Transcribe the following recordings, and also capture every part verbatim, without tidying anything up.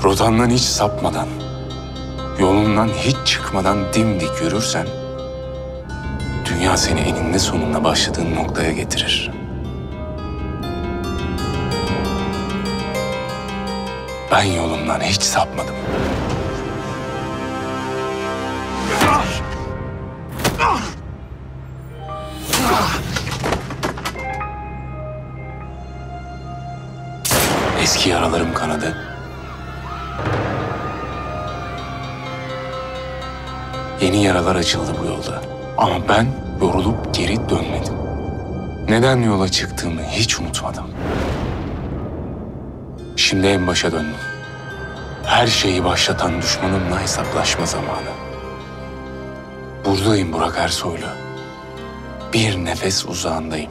rotandan hiç sapmadan, yolundan hiç çıkmadan dimdik yürürsen, dünya seni eninde sonunda başladığın noktaya getirir. Ben yolumdan hiç sapmadım. Eski yaralarım kanadı. Yeni yaralar açıldı bu yolda. Ama ben yorulup geri dönmedim. Neden yola çıktığımı hiç unutmadım. Şimdi en başa döndüm. Her şeyi başlatan düşmanımla hesaplaşma zamanı. Buradayım Burak Ersoylu. Bir nefes uzağındayım.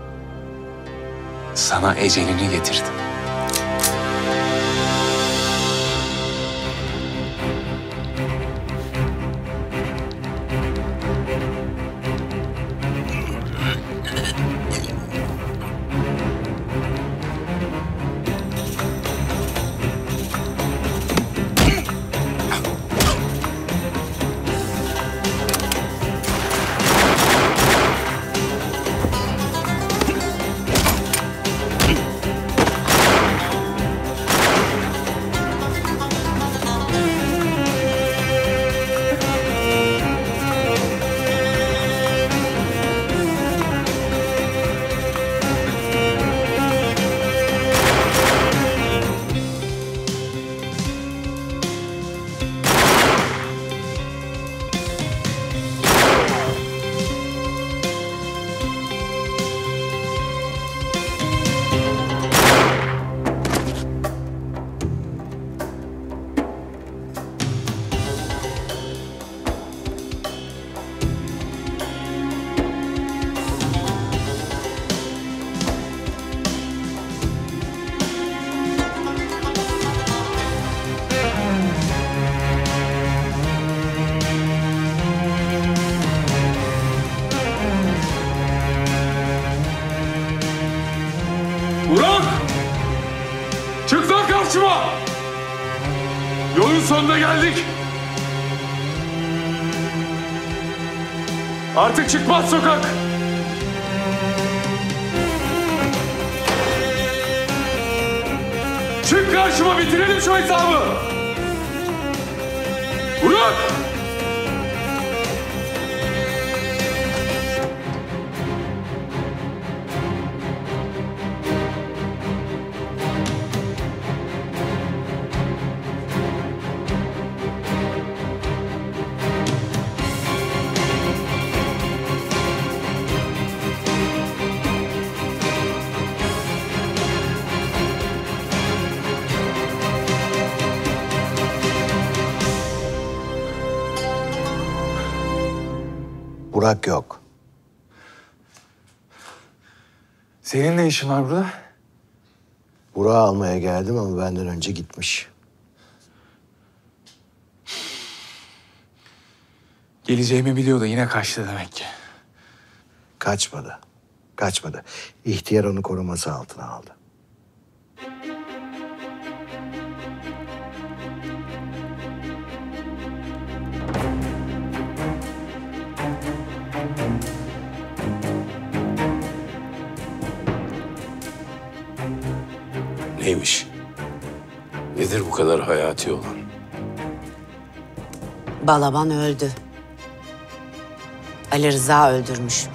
Sana ecelini getirdim. Burak! Çık lan karşıma! Yolun sonuna geldik. Artık çıkmaz sokak. Çık karşıma, bitirelim şu hesabı. Burak! Burak yok. Senin ne işin var burada? Burak'ı almaya geldim ama benden önce gitmiş. Geleceğimi biliyor da yine kaçtı demek ki. Kaçmadı. Kaçmadı. İhtiyar onu koruması altına aldı. Neymiş? Nedir bu kadar hayati olan? Balaban öldü. Ali Rıza öldürmüş.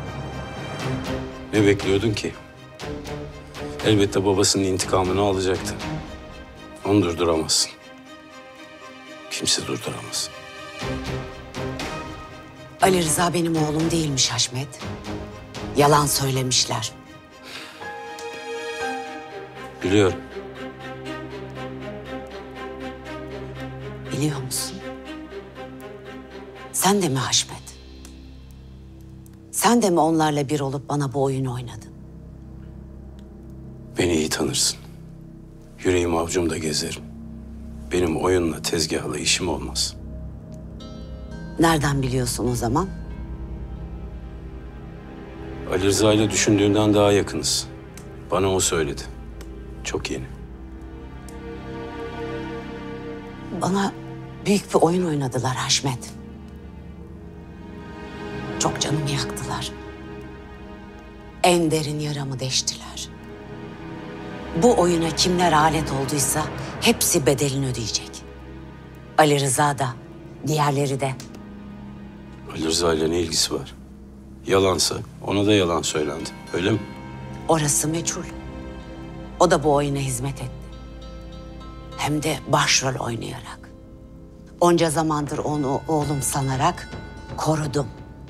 Ne bekliyordun ki? Elbette babasının intikamını alacaktı. Onu durduramazsın. Kimse durduramaz. Ali Rıza benim oğlum değilmiş Haşmet. Yalan söylemişler. Biliyorum. Biliyor musun? Sen de mi Haşmet? Sen de mi onlarla bir olup bana bu oyunu oynadın? Beni iyi tanırsın. Yüreğim avcumda gezerim. Benim oyunla, tezgahla işim olmaz. Nereden biliyorsun o zaman? Ali Rıza ile düşündüğünden daha yakınız. Bana o söyledi. Çok yeni. Bana büyük bir oyun oynadılar Haşmet. Çok canımı yaktılar. En derin yaramı deştiler. Bu oyuna kimler alet olduysa hepsi bedelini ödeyecek. Ali Rıza da, diğerleri de. Ali Rıza ile ne ilgisi var? Yalansa ona da yalan söylendi. Öyle mi? Orası meçhul. O da bu oyuna hizmet etti. Hem de başrol oynayarak. Onca zamandır onu oğlum sanarak korudum.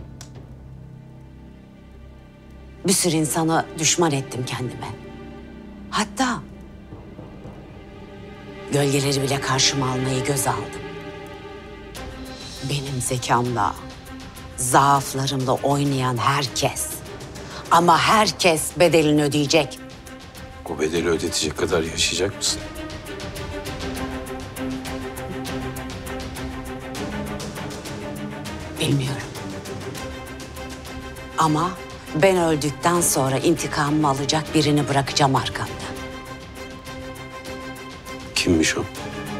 Bir sürü insanı düşman ettim kendime. Hatta gölgeleri bile karşıma almayı göze aldım. Benim zekamla, zaaflarımla oynayan herkes, ama herkes bedelini ödeyecek. O bedeli ödetecek kadar yaşayacak mısın? Bilmiyorum. Ama ben öldükten sonra intikamımı alacak birini bırakacağım arkamda. Kimmiş o?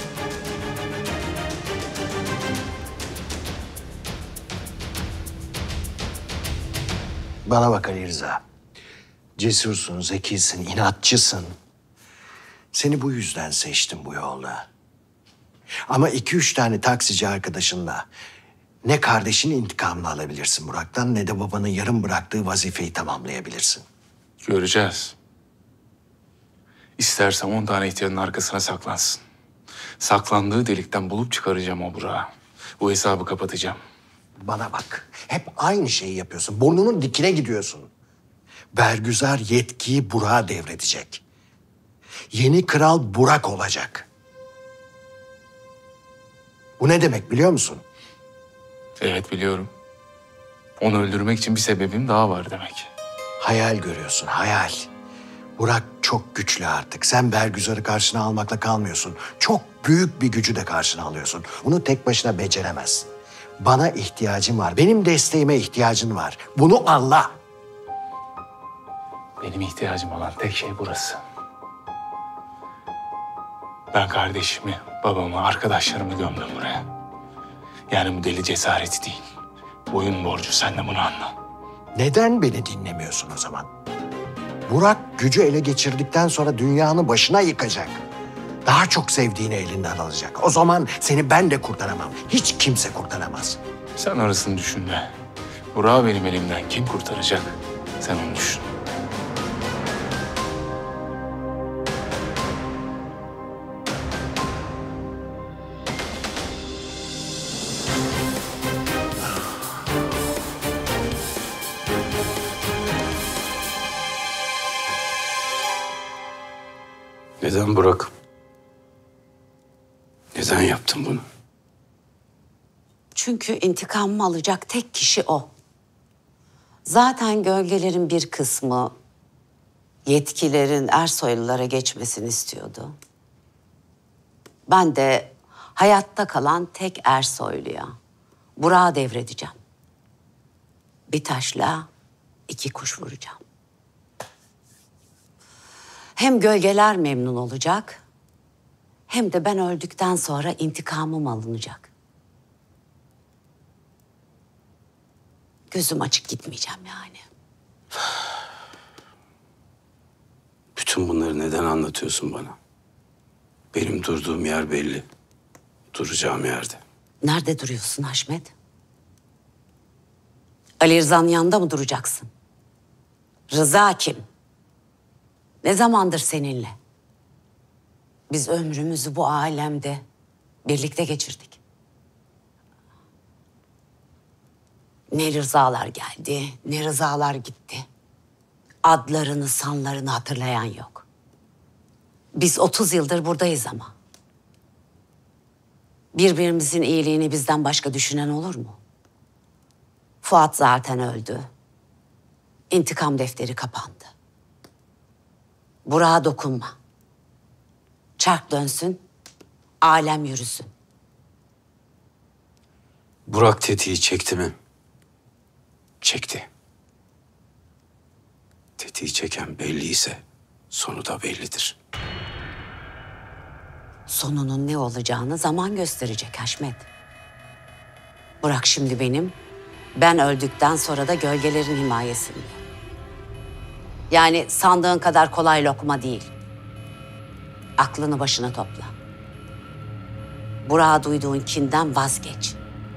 Bana bak Ali Rıza. Cesursun, zekisin, inatçısın. Seni bu yüzden seçtim bu yolda. Ama iki üç tane taksici arkadaşınla ne kardeşinin intikamını alabilirsin Burak'tan ne de babanın yarım bıraktığı vazifeyi tamamlayabilirsin. Göreceğiz. İstersen on tane ihtiyarın arkasına saklansın. Saklandığı delikten bulup çıkaracağım o Burak'ı. Bu hesabı kapatacağım. Bana bak. Hep aynı şeyi yapıyorsun. Burnunun dikine gidiyorsun. Bergüzar yetkiyi Burak'a devredecek. Yeni kral Burak olacak. Bu ne demek biliyor musun? Evet biliyorum. Onu öldürmek için bir sebebim daha var demek. Hayal görüyorsun, hayal. Burak çok güçlü artık. Sen Bergüzar'ı karşına almakla kalmıyorsun. Çok büyük bir gücü de karşına alıyorsun. Bunu tek başına beceremezsin. Bana ihtiyacın var. Benim desteğime ihtiyacın var. Bunu anla. Benim ihtiyacım olan tek şey burası. Ben kardeşimi, babamı, arkadaşlarımı gömdüm buraya. Yani bu deli cesareti değil. Boyun borcu, sen de bunu anla. Neden beni dinlemiyorsun o zaman? Burak gücü ele geçirdikten sonra dünyanın başına yıkacak. Daha çok sevdiğini elinden alacak. O zaman seni ben de kurtaramam. Hiç kimse kurtaramaz. Sen arasını düşünme. Burak'ı benim elimden kim kurtaracak? Sen onu düşün. Neden Burak? Neden yaptın bunu? Çünkü intikamımı alacak tek kişi o. Zaten gölgelerin bir kısmı yetkilerin Ersoylulara geçmesini istiyordu. Ben de hayatta kalan tek Ersoylu'ya Burak'ı devredeceğim. Bir taşla iki kuş vuracağım. Hem gölgeler memnun olacak, hem de ben öldükten sonra intikamım alınacak. Gözüm açık gitmeyeceğim yani. Bütün bunları neden anlatıyorsun bana? Benim durduğum yer belli. Duracağım yerde. Nerede duruyorsun Haşmet? Ali Rıza'nın yanında mı duracaksın? Rıza kim? Ne zamandır seninle? Biz ömrümüzü bu alemde birlikte geçirdik. Ne rızalar geldi, ne rızalar gitti. Adlarını, sanlarını hatırlayan yok. Biz otuz yıldır buradayız ama. Birbirimizin iyiliğini bizden başka düşünen olur mu? Fuat zaten öldü. İntikam defteri kapandı. Burak'a dokunma. Çark dönsün, alem yürüsün. Burak tetiği çekti mi? Çekti. Tetiği çeken belliyse sonu da bellidir. Sonunun ne olacağını zaman gösterecek Haşmet. Burak şimdi benim, ben öldükten sonra da gölgelerin himayesinde. Yani sandığın kadar kolay lokma değil. Aklını başına topla. Burak'a duyduğun kinden vazgeç.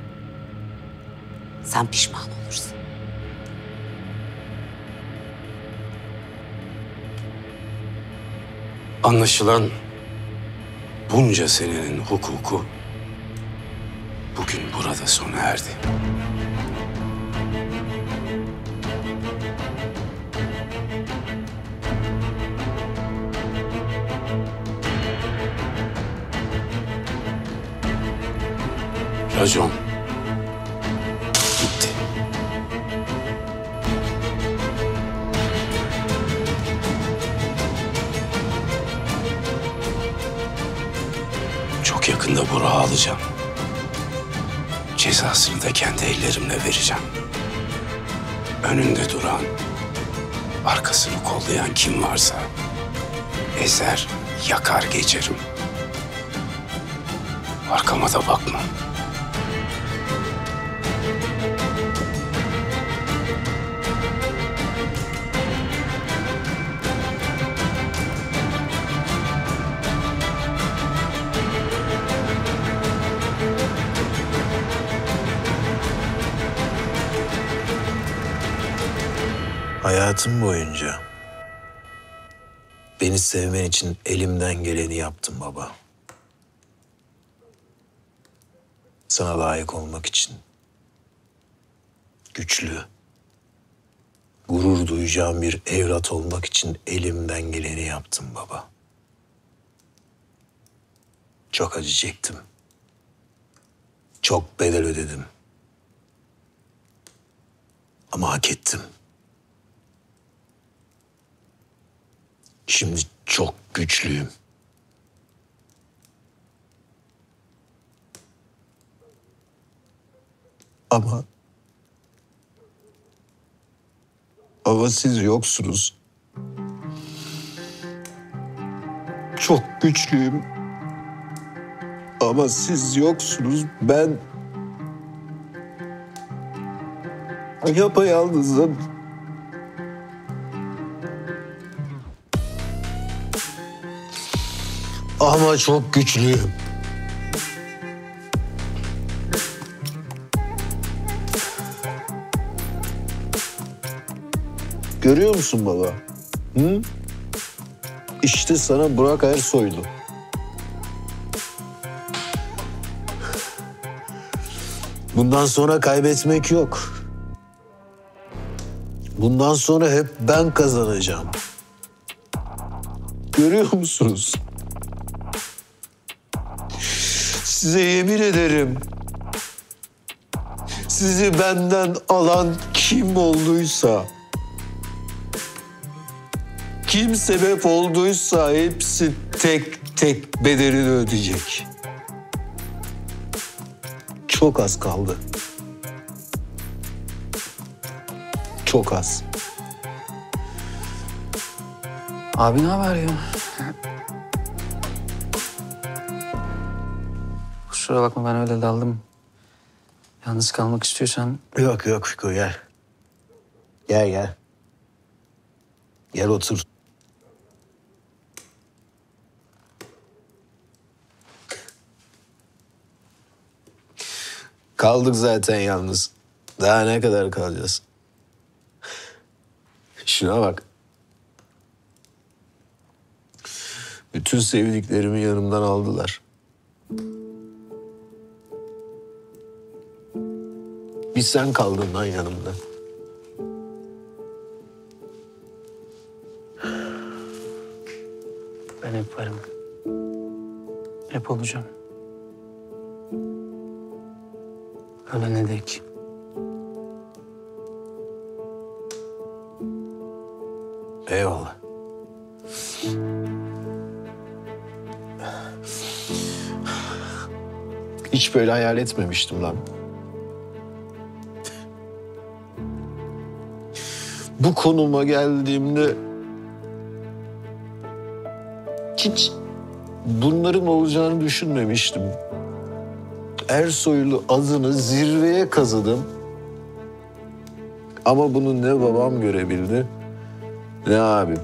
Sen pişman olursun. Anlaşılan bunca senenin hukuku bugün burada sona erdi. Racon gitti. Çok yakında Burak'ı alacağım. Cezasını da kendi ellerimle vereceğim. Önünde duran, arkasını kollayan kim varsa ezer, yakar geçerim. Arkama da bakmam. Hayatım boyunca beni sevmen için elimden geleni yaptım baba. Sana layık olmak için. Güçlü, gurur duyacağım bir evlat olmak için elimden geleni yaptım baba. Çok acı çektim. Çok bedel ödedim. Ama hak ettim. Şimdi çok güçlüyüm. Ama... Ama siz yoksunuz. Çok güçlüyüm. Ama siz yoksunuz. Ben... Yapayalnızım. Ama çok güçlüyüm. Görüyor musun baba? Hı? İşte sana Burak Ersoy'du. Bundan sonra kaybetmek yok. Bundan sonra hep ben kazanacağım. Görüyor musunuz? Size yemin ederim. Sizi benden alan kim olduysa, kim sebep olduysa hepsi tek tek bedelini ödeyecek. Çok az kaldı. Çok az. Abi ne haber ya? Kusura bakma ben öyle daldım. Yalnız kalmak istiyorsan... Yok yok Fiko gel. Gel gel. Gel otur. Kaldık zaten yalnız. Daha ne kadar kalacağız? Şuna bak. Bütün sevdiklerimi yanımdan aldılar. Bir sen kaldın lan yanımda. Ben hep varım. Hep olacağım. Ölene dek. Eyvallah. Hiç böyle hayal etmemiştim lan. Bu konuma geldiğimde hiç bunların olacağını düşünmemiştim. Ersoylu adını zirveye kazıdım. Ama bunu ne babam görebildi, ne abim.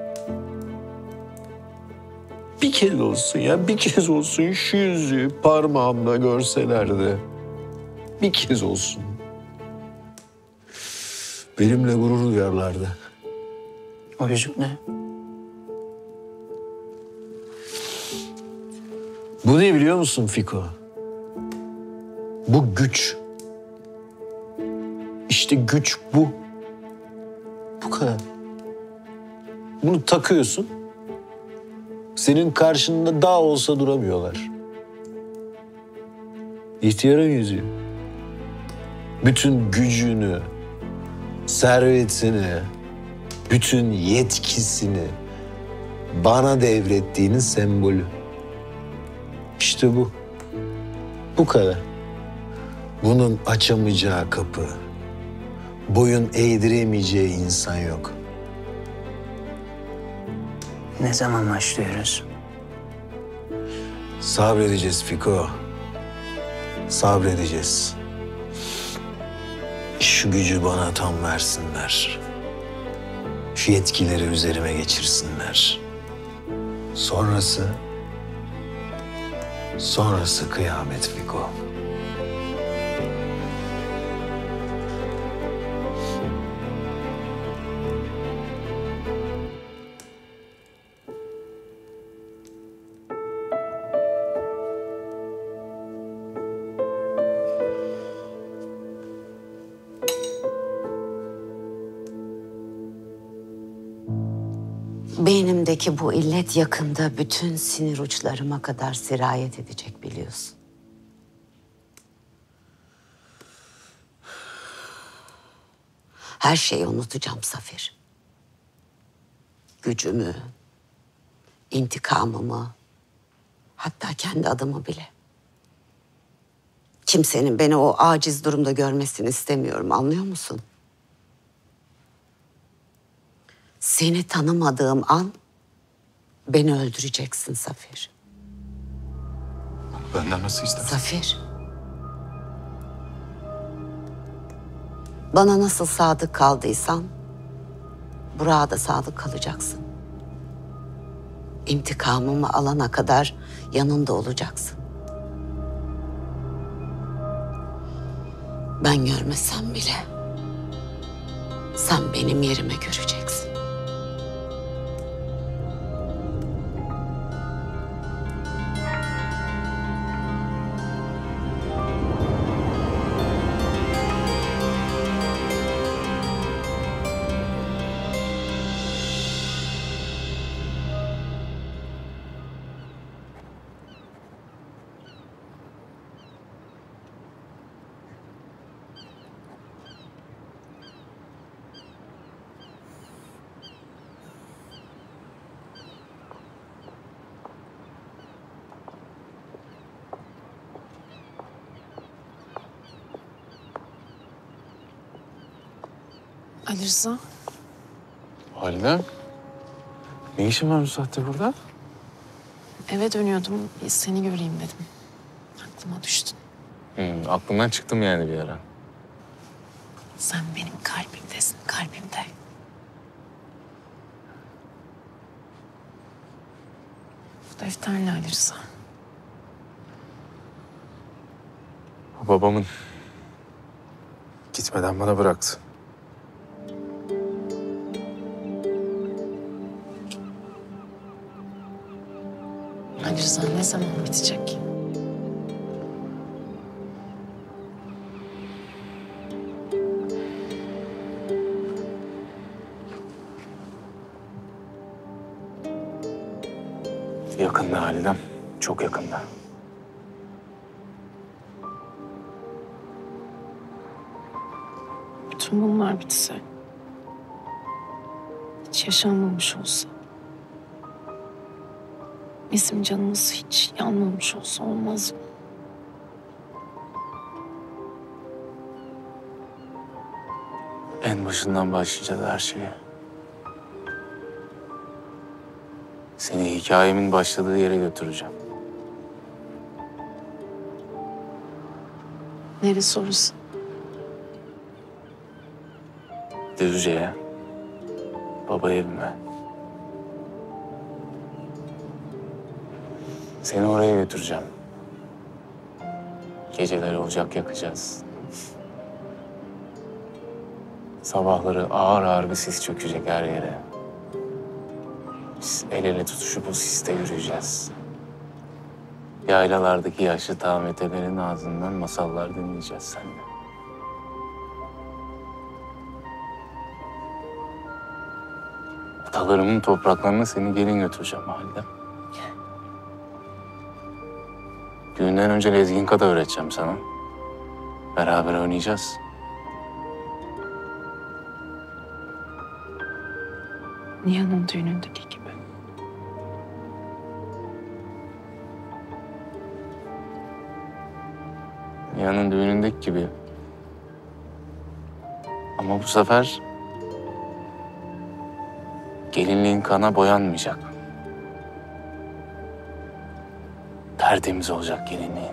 Bir kez olsun ya, bir kez olsun şu yüzüğü parmağımda görselerdi. Bir kez olsun. Benimle gurur duyarlardı. O yüzük ne? Bu ne biliyor musun Fiko? Bu güç. İşte güç bu. Bu kadar. Bunu takıyorsun. Senin karşında dağ olsa duramıyorlar. İhtiyarın yüzüğü. Bütün gücünü, servetini, bütün yetkisini bana devrettiğinin sembolü. İşte bu. Bu kadar. Bunun açamayacağı kapı, boyun eğdiremeyeceği insan yok. Ne zaman başlıyoruz? Sabredeceğiz Fiko. Sabredeceğiz. Şu gücü bana tam versinler. Şu yetkileri üzerime geçirsinler. Sonrası... Sonrası kıyamet Fiko. Beynimdeki bu illet yakında bütün sinir uçlarıma kadar sirayet edecek biliyorsun. Her şeyi unutacağım Safir. Gücümü, intikamımı, hatta kendi adımı bile. Kimsenin beni o aciz durumda görmesini istemiyorum, anlıyor musun? Seni tanımadığım an beni öldüreceksin Safir. Benden nasıl istersin? Safir. Bana nasıl sadık kaldıysan Burak'a da sadık kalacaksın. İntikamımı alana kadar yanında olacaksın. Ben görmesem bile sen benim yerime göreceksin. Ali Rıza, Halide. Ne işin var bu saatte burada? eve dönüyordum. Bir seni göreyim dedim. Aklıma düştün. Hmm, aklımdan çıktım yani bir ara. Sen benim kalbimdesin, kalbimde. Bu defterle Ali Rıza. Babamın gitmeden bana bıraktı. Ali Rıza ne zaman bitecek? Yakında Halidem. Çok yakında. Bütün bunlar bitse, hiç yaşanmamış olsa, bizim canımız hiç yanmamış olsa olmaz mı? En başından başlayacağız her şeye. Seni hikayemin başladığı yere götüreceğim. Neresi orası? Düzce'ye, baba evime. Seni oraya götüreceğim. Geceleri ocak yakacağız. Sabahları ağır ağır bir sis çökecek her yere. Biz el ele tutuşup o siste yürüyeceğiz. Yaylalardaki yaşlı tametelerin ağzından masallar dinleyeceğiz seninle. Atalarımın topraklarına seni gelin götüreceğim halde. Düğünden önce lezginka da öğreteceğim sana. Beraber oynayacağız. Nihan'ın düğünündeki gibi. Nihan'ın düğünündeki gibi. Ama bu sefer gelinliğin kana boyanmayacak. Tertemiz olacak gelinliğin.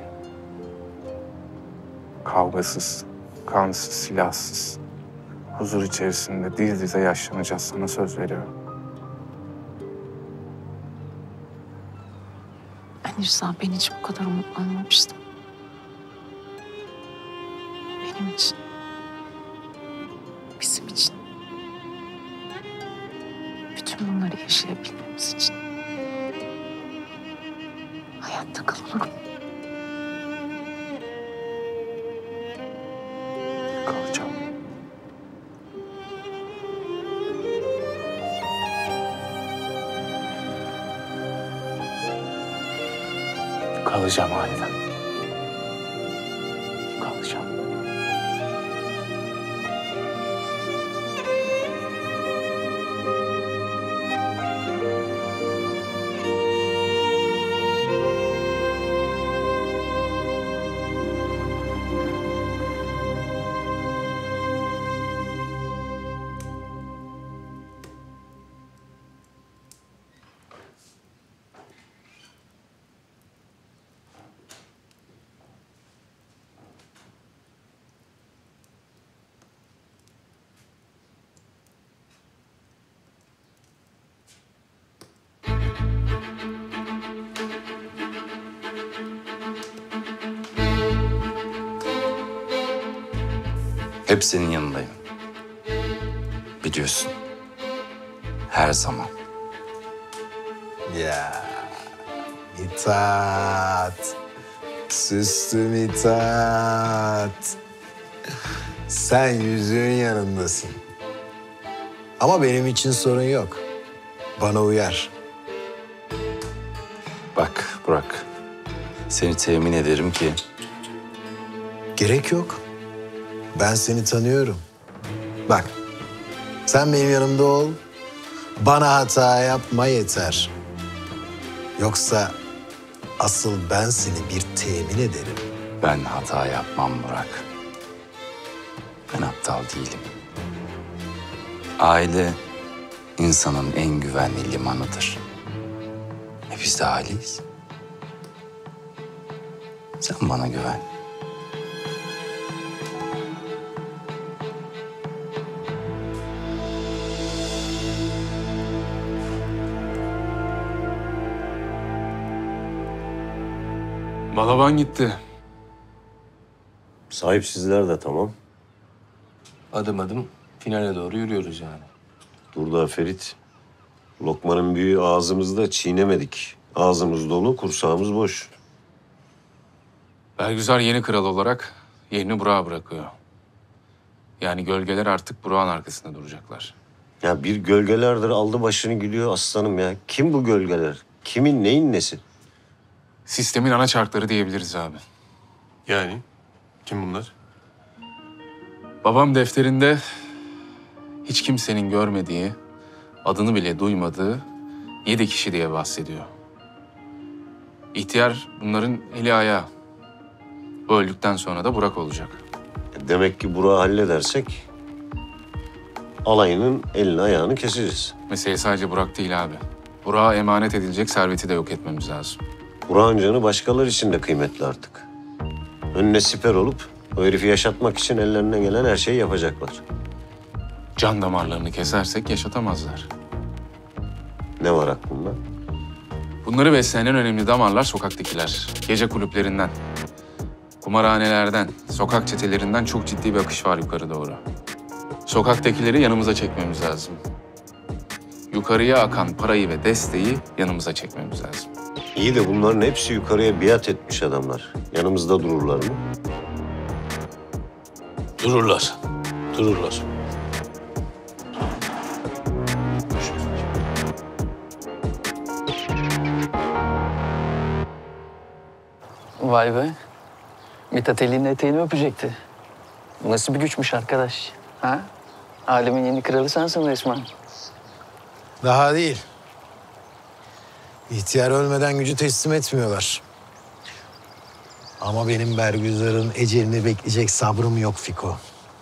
Kavgasız, kansız, silahsız. Huzur içerisinde diz dize yaşlanacağız, sana söz veriyorum. Ben Rıza, ben hiç bu kadar umutlanmamıştım. Benim için. Bizim için. Bütün bunları yaşayabilmemiz için. Hayatta kalalım. Kalacağım. Kalacağım haliden. Kalacağım. Hep senin yanındayım. Biliyorsun. Her zaman. Ya Mithat. Süslü Mithat. Sen yüzüğün yanındasın. Ama benim için sorun yok. Bana uyar. Bak Burak. Seni temin ederim ki Gerek yok. Ben seni tanıyorum. Bak, sen benim yanımda ol. Bana hata yapma yeter. Yoksa asıl ben seni bir temin ederim. ben hata yapmam Burak. Ben aptal değilim. Aile insanın en güvenli limanıdır. E biz de aileyiz. Sen bana güven. Balaban gitti. Sahipsizler de tamam. Adım adım finale doğru yürüyoruz yani. Dur da Ferit. Lokmanın büyüğü ağzımızda, çiğnemedik. Ağzımız dolu, kursağımız boş. Belgüzar yeni kral olarak yerini Burak'a bırakıyor. Yani gölgeler artık Burak'ın arkasında duracaklar. Ya bir gölgelerdir aldı başını gidiyor aslanım ya. Kim bu gölgeler? Kimin, neyin nesi? Sistemin ana çarkları diyebiliriz abi. Yani kim bunlar? Babam defterinde hiç kimsenin görmediği, adını bile duymadığı yedi kişi diye bahsediyor. İhtiyar bunların eli ayağı. O öldükten sonra da Burak olacak. Demek ki Burak'ı halledersek alayının elini ayağını keseceğiz. Mesele sadece Burak değil abi. Burak'a emanet edilecek serveti de yok etmemiz lazım. Burak'ın canı başkaları için de kıymetli artık. Önüne siper olup o herifi yaşatmak için ellerinden gelen her şeyi yapacaklar. Can damarlarını kesersek yaşatamazlar. Ne var aklında? Bunları besleyen en önemli damarlar sokaktakiler. Gece kulüplerinden, kumarhanelerden, sokak çetelerinden çok ciddi bir akış var yukarı doğru. Sokaktakileri yanımıza çekmemiz lazım. Yukarıya akan parayı ve desteği yanımıza çekmemiz lazım. İyi de bunların hepsi yukarıya biat etmiş adamlar. Yanımızda dururlar mı? Dururlar. Dururlar. Vay be. Mithat elinin eteğini öpecekti. Bu nasıl bir güçmüş arkadaş? Ha? Alemin yeni kralı sensin resmen. Daha değil. İhtiyar ölmeden gücü teslim etmiyorlar. Ama benim Bergüzar'ın ecelini bekleyecek sabrım yok Fiko.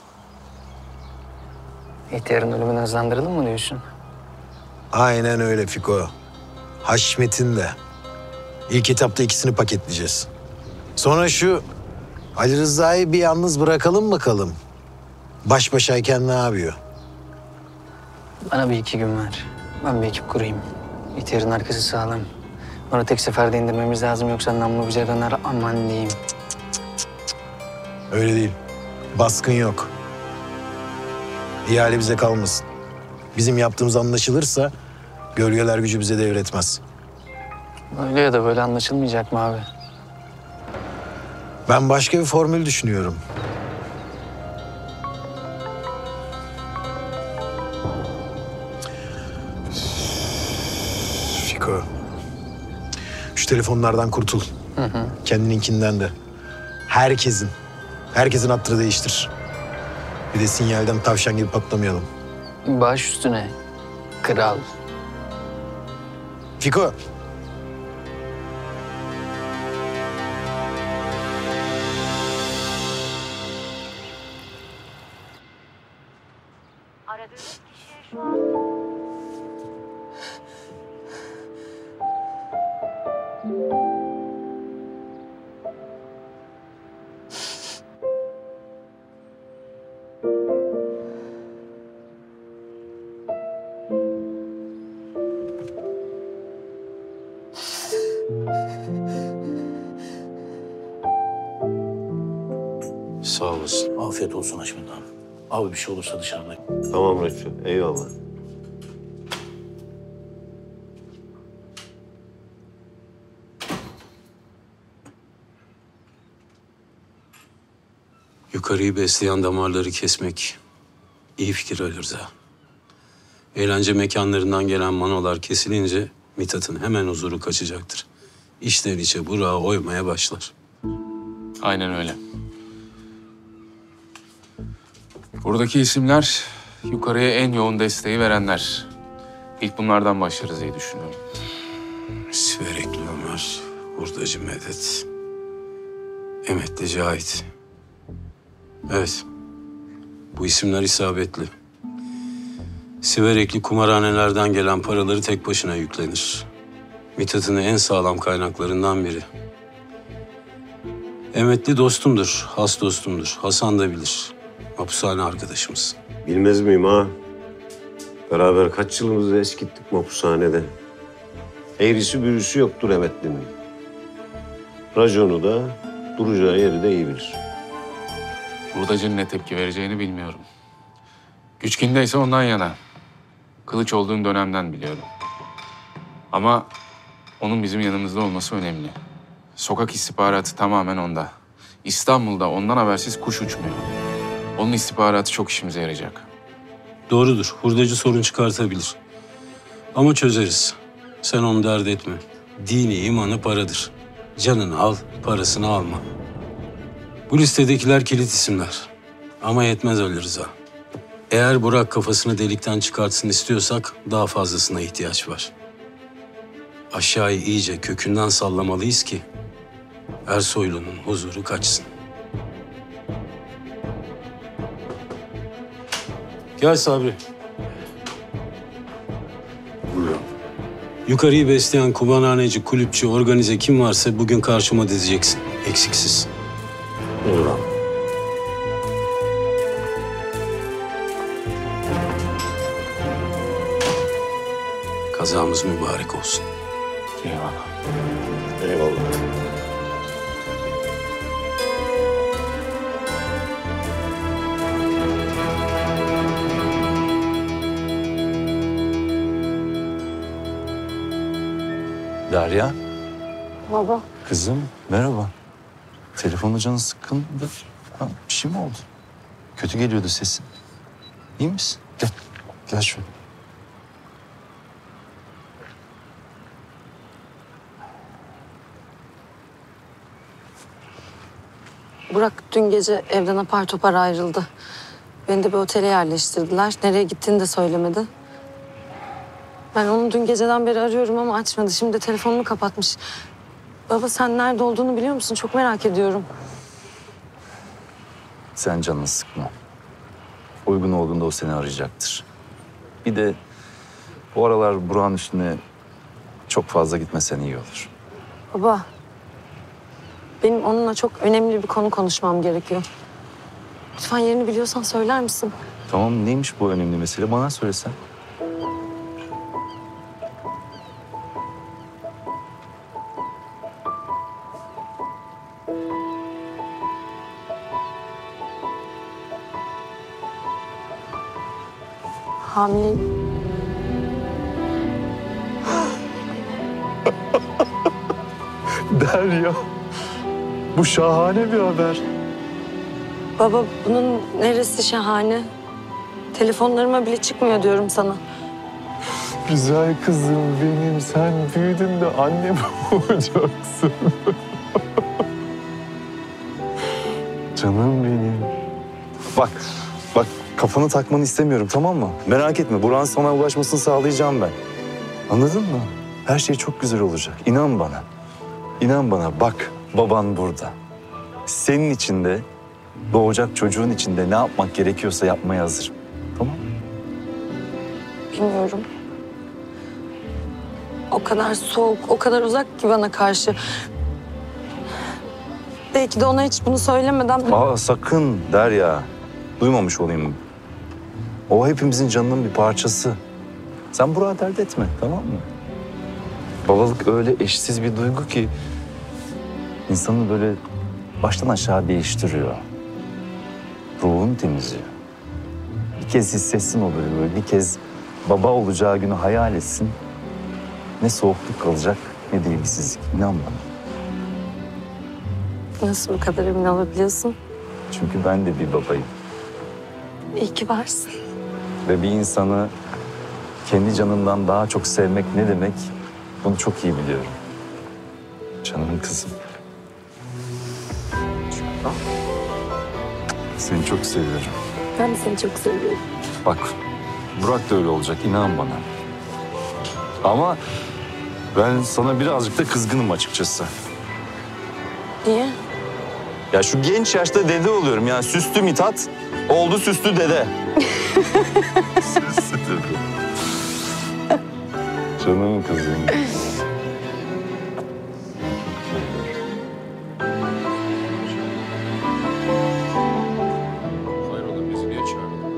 İhtiyarın ölümünü hızlandıralım mı diyorsun? Aynen öyle Fiko. Haşmet'in de. İlk etapta ikisini paketleyeceğiz. Sonra şu Ali Rıza'yı bir yalnız bırakalım bakalım. Baş başayken ne yapıyor? Bana bir iki gün ver. Ben bir ekip kurayım. İhtiyarın arkası sağlam. Onu tek seferde indirmemiz lazım yoksa namlu bize döner aman diyeyim. Öyle değil. Baskın yok. İhale bize kalmasın. Bizim yaptığımız anlaşılırsa gölgeler gücü bize devretmez. Öyle ya da böyle anlaşılmayacak mı abi? Ben başka bir formül düşünüyorum. Fiko. Şu telefonlardan kurtul. Hı hı. Kendininkinden de. Herkesin. Herkesin hatırı değiştir. Bir de sinyalden tavşan gibi patlamayalım. Baş üstüne. Kral. Fiko. Aradığınız kişiye şu an... Sağ olasın. Afiyet olsun Haşmet abi. Abi bir şey olursa dışarıda. Tamam Resul, eyvallah. Yukarıyı besleyen damarları kesmek iyi fikir Ali Rıza. Eğlence mekanlarından gelen manolar kesilince Mithat'ın hemen huzuru kaçacaktır. İçten içe Burak'a oymaya başlar. Aynen öyle. Buradaki isimler yukarıya en yoğun desteği verenler. İlk bunlardan başlarız diye düşünüyorum. Siverekli Ömer, Hurdacı Medet, Emetli Cahit. Evet, bu isimler isabetli. Siverekli kumarhanelerden gelen paraları tek başına yüklenir. Mithat'ın en sağlam kaynaklarından biri. Emetli dostumdur, has dostumdur. Hasan da bilir. Mapushane arkadaşımız. Bilmez miyim ha? Beraber kaç yılımızı eskittik mapushanede. Eğrisi bürüsü yoktur Emetli'nin. Raconu da, duracağı yeri de iyi bilir. Hurdacı'nın ne tepki vereceğini bilmiyorum. Güç kimdeyse ondan yana. Kılıç olduğun dönemden biliyorum. Ama onun bizim yanımızda olması önemli. Sokak istihbaratı tamamen onda. İstanbul'da ondan habersiz kuş uçmuyor. Onun istihbaratı çok işimize yarayacak. Doğrudur. Hurdacı sorun çıkartabilir. Ama çözeriz. Sen onu dert etme. Dini imanı paradır. Canını al, parasını alma. Bu listedekiler kilit isimler. Ama yetmez Ali Rıza. Eğer Burak kafasını delikten çıkartsın istiyorsak daha fazlasına ihtiyaç var. Aşağıyı iyice kökünden sallamalıyız ki Ersoylu'nun huzuru kaçsın. Gel Sabri. Buyurun. Yukarıyı besleyen kumarhaneci, kulüpçü, organize kim varsa bugün karşıma dizeceksin. Eksiksiz. Olur abi. Kazamız mübarek olsun. Eyvallah. Eyvallah. Derya, Baba. kızım merhaba. Telefonda canın sıkkındı. Ha, bir şey mi oldu? Kötü geliyordu sesin. İyi misin? Gel, gel şöyle. Burak dün gece evden apar topar ayrıldı. Beni de bir otele yerleştirdiler. Nereye gittiğini de söylemedi. Ben onu dün geceden beri arıyorum ama açmadı. Şimdi de telefonunu kapatmış. Baba sen nerede olduğunu biliyor musun? Çok merak ediyorum. Sen canını sıkma. Uygun olduğunda o seni arayacaktır. Bir de bu aralar Burak'ın üstüne çok fazla gitmesen iyi olur. Baba, benim onunla çok önemli bir konu konuşmam gerekiyor. Lütfen yerini biliyorsan söyler misin? Tamam, neymiş bu önemli mesele? Bana söylesen. Hamileyim. Derya, bu şahane bir haber. Baba bunun neresi şahane? Telefonlarıma bile çıkmıyor diyorum sana. Güzel kızım benim, sen büyüdün de annem olacaksın. Canım benim. Bak, bak kafanı takmanı istemiyorum, tamam mı? Merak etme, Burak'ın sana ulaşmasını sağlayacağım ben. Anladın mı? Her şey çok güzel olacak. İnan bana. İnan bana, bak baban burada. Senin için de, doğacak çocuğun için de ne yapmak gerekiyorsa yapmaya hazırım. Tamam mı? Bilmiyorum. O kadar soğuk, o kadar uzak ki bana karşı. Belki de ona hiç bunu söylemeden... Aa sakın Derya. Duymamış olayım. O hepimizin canının bir parçası. Sen Burak'ı dert etme, tamam mı? Babalık öyle eşsiz bir duygu ki insanı böyle baştan aşağı değiştiriyor. Ruhunu temizliyor. Bir kez hissetsin o duyguyu, bir kez baba olacağı günü hayal etsin. Ne soğukluk kalacak ne de ilgisizlik. İnan bana. Nasıl bu kadar emin olabiliyorsun? Çünkü ben de bir babayım. İyi ki varsın. Ve bir insanı kendi canından daha çok sevmek ne demek, bunu çok iyi biliyorum. Canım kızım. Seni çok seviyorum. Ben de seni çok seviyorum. Bak, Burak da öyle olacak, inan bana. Ama ben sana birazcık da kızgınım açıkçası. Niye? Ya şu genç yaşta dede oluyorum ya. Süslü Mithat oldu süslü dede. Süslü dede. Canım kızım. Hayrola bizi niye çağırdın?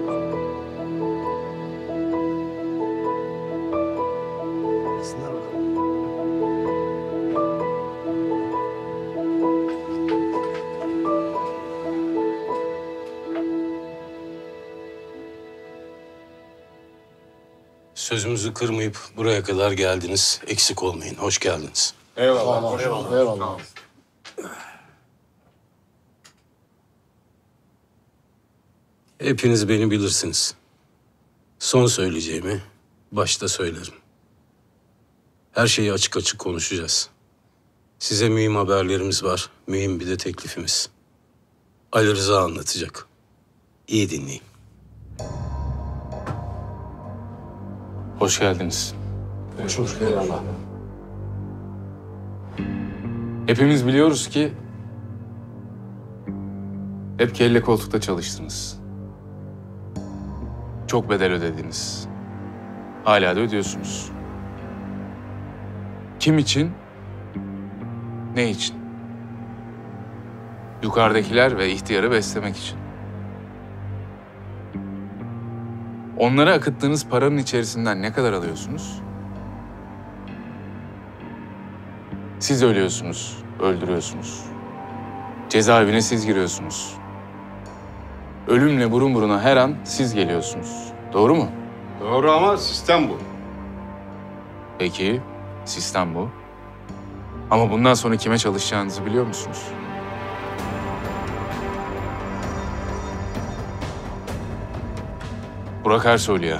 Sözümüzü kırmayıp buraya kadar geldiniz. Eksik olmayın. Hoş geldiniz. Eyvallah. Eyvallah. Eyvallah. Hepiniz beni bilirsiniz. Son söyleyeceğimi başta söylerim. Her şeyi açık açık konuşacağız. Size mühim haberlerimiz var. Mühim bir de teklifimiz. Ali Rıza anlatacak. İyi dinleyin. Hoş geldiniz. Hoş bulduk. Eyvallah. Hepimiz biliyoruz ki hep kelle koltukta çalıştınız. Çok bedel ödediniz. Hala da ödüyorsunuz. Kim için? Ne için? Yukarıdakiler ve ihtiyarı beslemek için. Onlara akıttığınız paranın içerisinden ne kadar alıyorsunuz? Siz ölüyorsunuz, öldürüyorsunuz. Cezaevine siz giriyorsunuz. Ölümle burun buruna her an siz geliyorsunuz. Doğru mu? Doğru ama sistem bu. Peki, sistem bu. Ama bundan sonra kime çalışacağınızı biliyor musunuz? Burak Ersoylu'ya.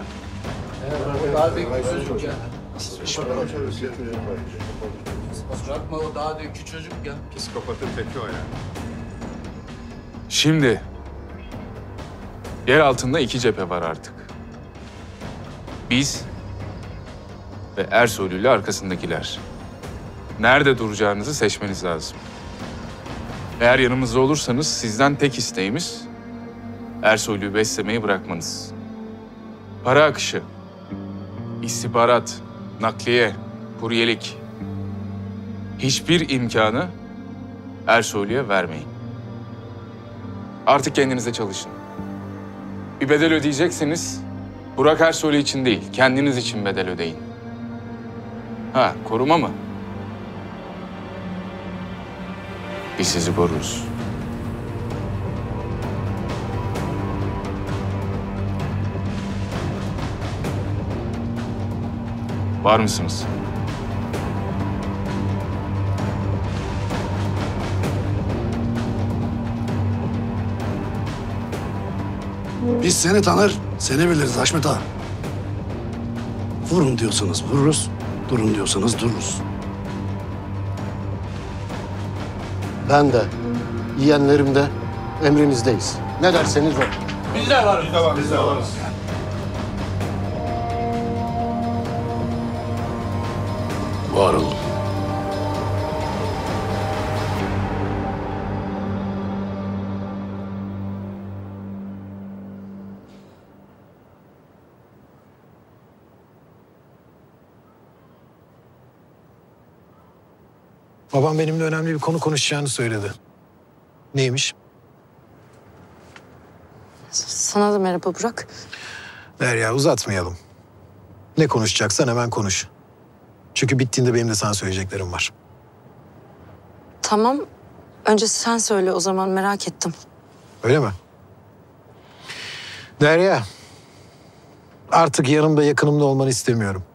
Bırakma o daha dünkü çocuk ya. Psikopatın teki o yani. Şimdi yer altında iki cephe var artık. Biz ve Ersoylu ile arkasındakiler. Nerede duracağınızı seçmeniz lazım. Eğer yanımızda olursanız sizden tek isteğimiz Ersoylu'yu beslemeyi bırakmanız. Para akışı, istihbarat, nakliye, kuryelik. Hiçbir imkanı Ersoylu'ya vermeyin. Artık kendinize çalışın. Bir bedel ödeyecekseniz Burak Ersoylu için değil, kendiniz için bedel ödeyin. Ha, koruma mı? Biz sizi koruruz. Var mısınız? Biz seni tanır, seni biliriz Haşmet ağa. Vurun diyorsanız vururuz, durun diyorsanız dururuz. Ben de, yeğenlerim de emrinizdeyiz. Ne derseniz o. Biz de varız. Biz de varız. Biz de varız. Var olun. Babam benimle önemli bir konu konuşacağını söyledi. Neymiş? Sana da merhaba Burak. Derya uzatmayalım. Ne konuşacaksan hemen konuş. Çünkü bittiğinde benim de sana söyleyeceklerim var. Tamam. Önce sen söyle o zaman, merak ettim. Öyle mi? Derya, artık yanımda yakınımda olmanı istemiyorum.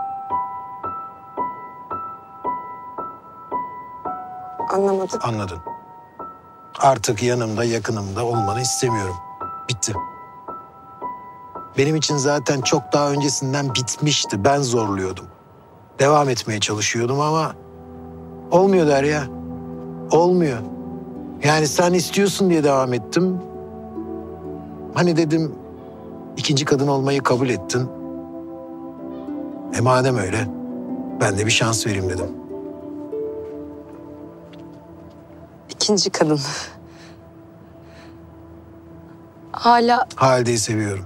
Anlamadım. Anladın. Artık yanımda yakınımda olmanı istemiyorum. Bitti. Benim için zaten çok daha öncesinden bitmişti. Ben zorluyordum. Devam etmeye çalışıyordum ama olmuyor Derya. Olmuyor. Yani sen istiyorsun diye devam ettim. Hani dedim ikinci kadın olmayı kabul ettin. E madem öyle ben de bir şans vereyim dedim. İkinci kadın. Hala Halide'yi seviyorum.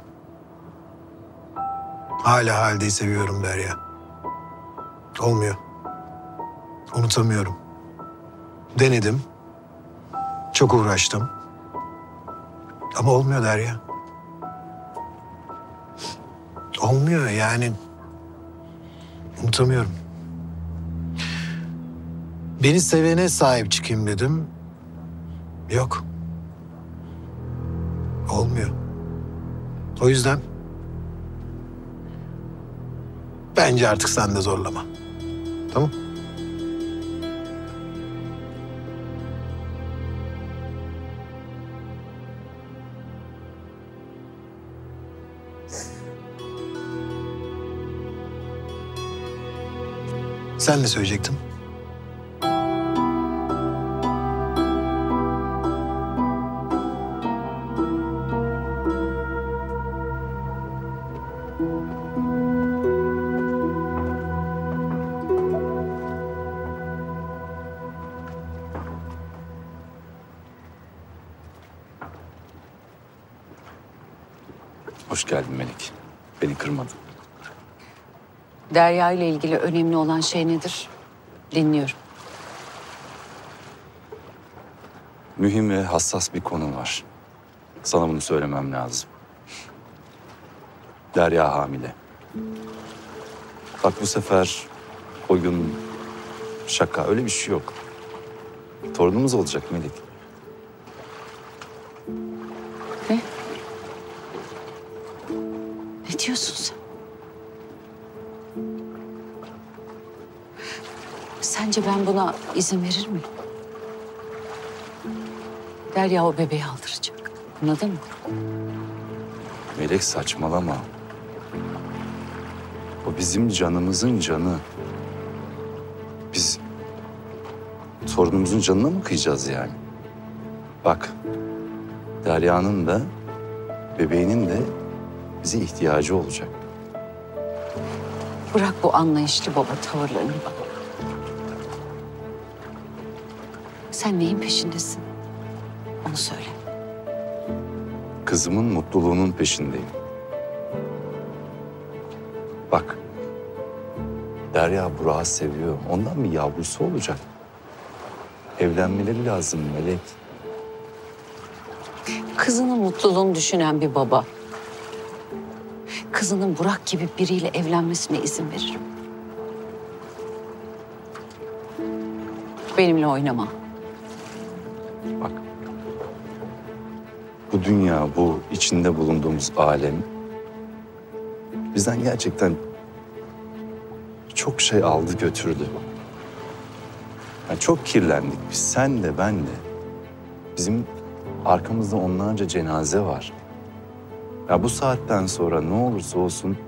Hala Halide'yi seviyorum Derya. Olmuyor. Unutamıyorum. Denedim. Çok uğraştım. Ama olmuyor Derya. Olmuyor yani. Unutamıyorum. Beni sevene sahip çıkayım dedim. Yok. Olmuyor. O yüzden bence artık sen de zorlama. Tamam? Sen ne söyleyecektin? Hoş geldin Melik. Beni kırmadın. Derya ile ilgili önemli olan şey nedir? Dinliyorum. Mühim ve hassas bir konu var. Sana bunu söylemem lazım. Derya hamile. Bak bu sefer oyun, şaka öyle bir şey yok. Torunumuz olacak Melik. Ne? Ne diyorsun sen? Sence ben buna izin verir miyim? Derya o bebeği aldıracak. Anladın mı? Melek saçmalama. O bizim canımızın canı. Biz torunumuzun canına mı kıyacağız yani? Bak, Derya'nın da bebeğinin de bize ihtiyacı olacak. Bırak bu anlayışlı baba tavırlarını bak. Sen neyin peşindesin? Onu söyle. Kızımın mutluluğunun peşindeyim. Bak, Derya Burak'ı seviyor. Ondan bir yavrusu olacak. Evlenmeleri lazım Melek. Kızının mutluluğunu düşünen bir baba, kızının Burak gibi biriyle evlenmesine izin veririm. Benimle oynama. Bak, bu dünya, bu içinde bulunduğumuz alem bizden gerçekten çok şey aldı götürdü. Yani çok kirlendik biz, sen de ben de. Bizim arkamızda onlarca cenaze var. Ya bu saatten sonra ne olursa olsun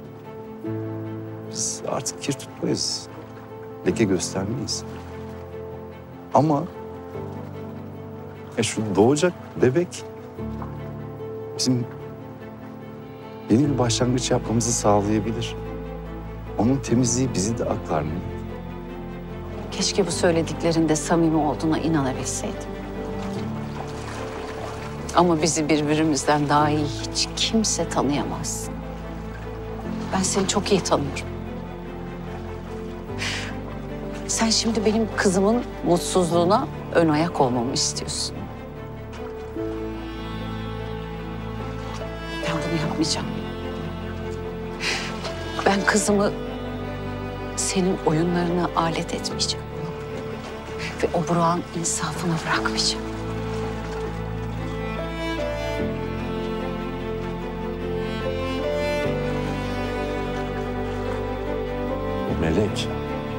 biz artık kir tutmayız. Leke göstermeyiz. Ama ya şu doğacak bebek bizim yeni bir başlangıç yapmamızı sağlayabilir. Onun temizliği bizi de aklar mı? Keşke bu söylediklerinde samimi olduğuna inanabilseydim. Ama bizi birbirimizden daha iyi hiç kimse tanıyamaz. Ben seni çok iyi tanıyorum. Sen şimdi benim kızımın mutsuzluğuna ön ayak olmamı istiyorsun. Ben bunu yapmayacağım. Ben kızımı senin oyunlarına alet etmeyeceğim. Ve o Burak'ın insafına bırakmayacağım. Melek.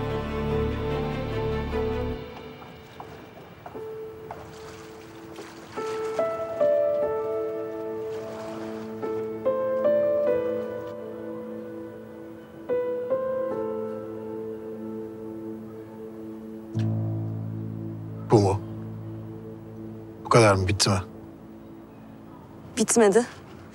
Bu mu? Bu kadar mı? Bitti mi? Bitmedi.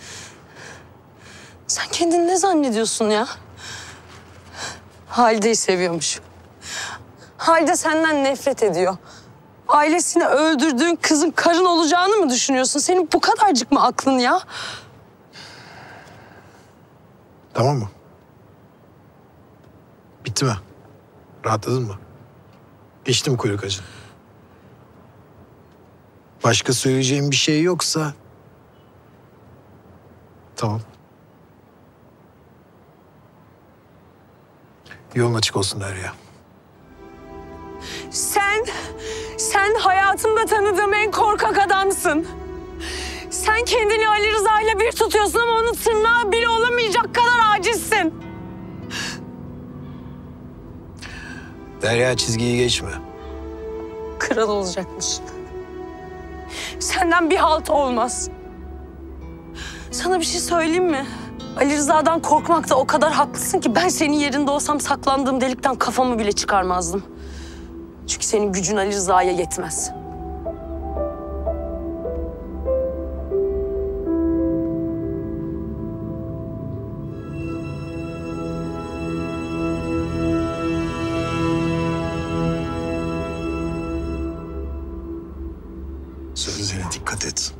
Sen kendini ne zannediyorsun ya? Halide'yi seviyormuş. Halide senden nefret ediyor. Ailesini öldürdüğün kızın karın olacağını mı düşünüyorsun? Senin bu kadarcık mı aklın ya? Tamam mı? Bitti mi? Rahatladın mı? Geçti mi kuyruk acın? Başka söyleyeceğim bir şey yoksa... Tamam. Yolun açık olsun Derya. Sen, sen hayatımda tanıdığım en korkak adamsın. Sen kendini Ali Rıza ile bir tutuyorsun ama onun tırnağı bile olamayacak kadar acizsin. Derya çizgiyi geçme. Kral olacakmış. Senden bir halt olmaz. Sana bir şey söyleyeyim mi? Ali Rıza'dan korkmakta o kadar haklısın ki ben senin yerinde olsam saklandığım delikten kafamı bile çıkarmazdım. Çünkü senin gücün Ali Rıza'ya yetmez. Sözlerine dikkat et.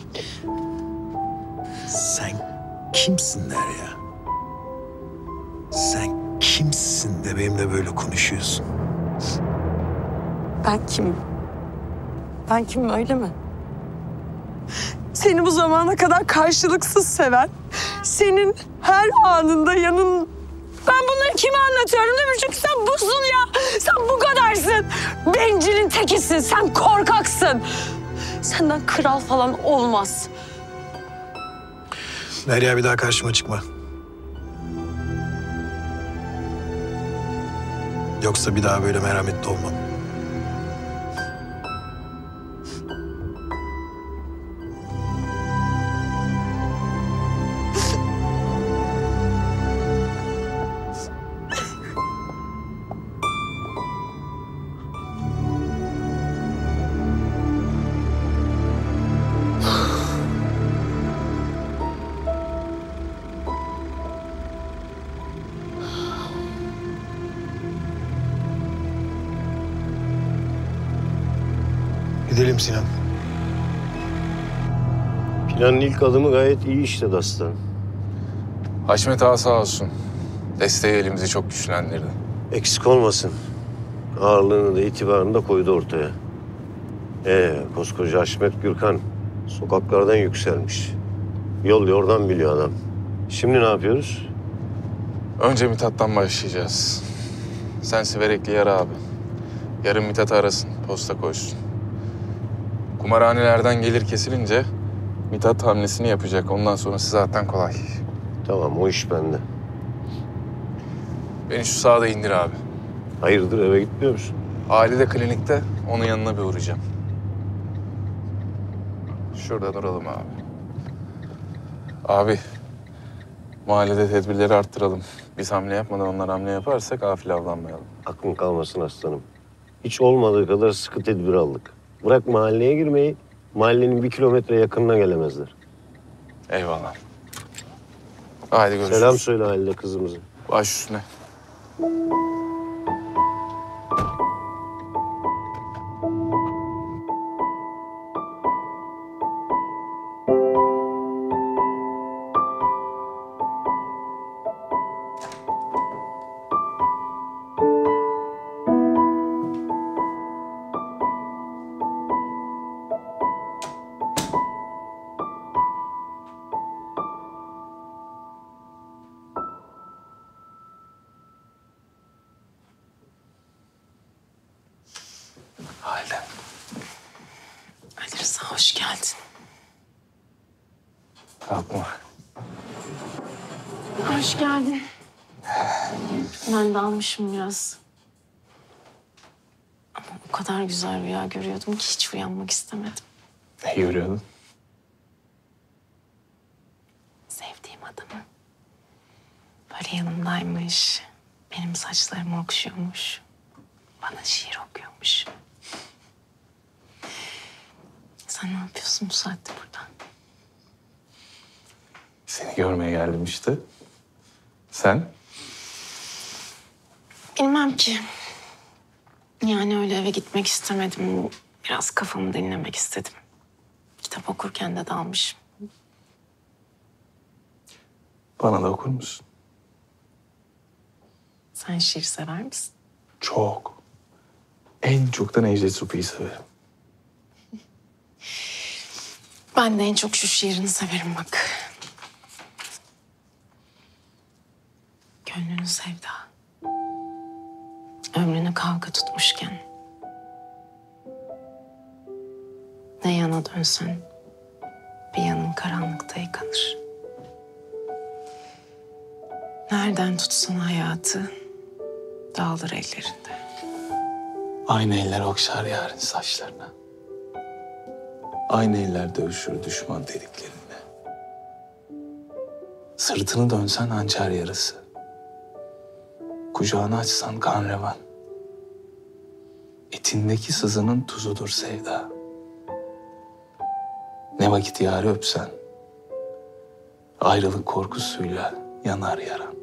Sen kimsin Derya? Sen kimsin de benimle böyle konuşuyorsun? Ben kimim? Ben kimim öyle mi? Seni bu zamana kadar karşılıksız seven, senin her anında yanın... Ben bunları kime anlatıyorum değil mi? Çünkü sen busun ya. Sen bu kadarsın. Bencilin tekisin. Sen korkaksın. Senden kral falan olmaz. Derya bir daha karşıma çıkma. Yoksa bir daha böyle merhametli olmam. Gidelim Sinan. Planın ilk adımı gayet iyi işledi aslanım. Haşmet Ağa sağ olsun. Desteği elimizi çok güçlendirdi. Eksik olmasın. Ağırlığını da itibarını da koydu ortaya. Ee, koskoca Haşmet Gürkan sokaklardan yükselmiş. Yol yordan biliyor adam. Şimdi ne yapıyoruz? Önce Mithat'tan başlayacağız. Sen Siverekli'yi ara abi. Yarın Mithat'ı arasın, posta koysun. Kumarhanelerden gelir kesilince Mithat hamlesini yapacak. Ondan sonrası zaten kolay. Tamam, o iş bende. Beni şu sahada indir abi. Hayırdır, eve gitmiyor musun? Ali de klinikte, onun yanına bir uğrayacağım. Şurada duralım abi. Abi, mahallede tedbirleri arttıralım. Biz hamle yapmadan onlar hamle yaparsa gafil avlanmayalım. Aklın kalmasın aslanım. Hiç olmadığı kadar sıkı tedbir aldık. Bırak mahalleye girmeyi, mahallenin bir kilometre yakınına gelemezler. Eyvallah. Haydi görüşürüz. Selam söyle Halide kızımıza. Baş üstüne. Halide. Ali Rıza hoş geldin. Kalkma. Hoş geldin. Ben de almışım biraz. Ama o kadar güzel rüya görüyordum ki hiç uyanmak istemedim. Ne görüyordun? Sevdiğim adamı. Böyle yanımdaymış. Benim saçlarımı okşuyormuş. Bana şiir okuyormuş. Sen ne yapıyorsun bu saatte burada? Seni görmeye geldim işte. Sen? Bilmem ki. Yani öyle eve gitmek istemedim. Biraz kafamı dinlemek istedim. Kitap okurken de dalmışım. Bana da okur musun? Sen şiir sever misin? Çok. En çok da Necdet Supi'yi severim. Ben de en çok şu şiirini severim bak. Gönlünü sevda. Ömrünü kavga tutmuşken. Ne yana dönsen bir yanın karanlıkta yıkanır. Nereden tutsan hayatı dağılır ellerinde. Aynı eller okşar yarın saçlarına. Aynı eller dövüşür düşman deliklerinde. Sırtını dönsen hançer yarası. Kucağını açsan kan revan. Etindeki sızının tuzudur sevda. Ne vakit yâri öpsen, ayrılık korkusuyla yanar yaran.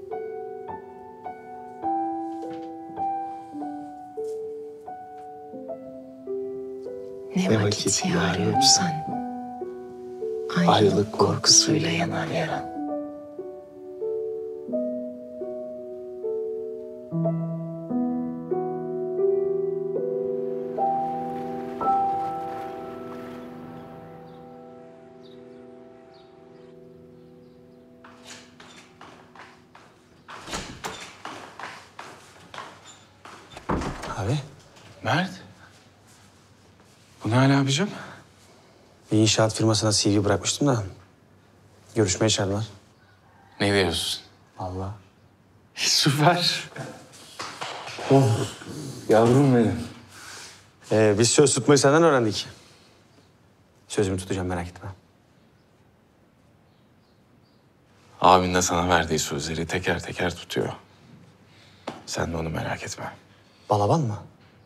Ne, Ne vakit, vakit yâri yâri öpsen, Ayrılık korkusuyla yanar yaran. Abi. Mert. Bu ne hala abicim? Bir inşaat firmasına C V bırakmıştım da. Görüşmeye çağırdılar. Ne diyorsun? Allah. Süper. Oh, yavrum benim. Ee, biz söz tutmayı senden öğrendik. Sözümü tutacağım, merak etme. Abin de sana verdiği sözleri teker teker tutuyor. Sen de onu merak etme. Balaban mı?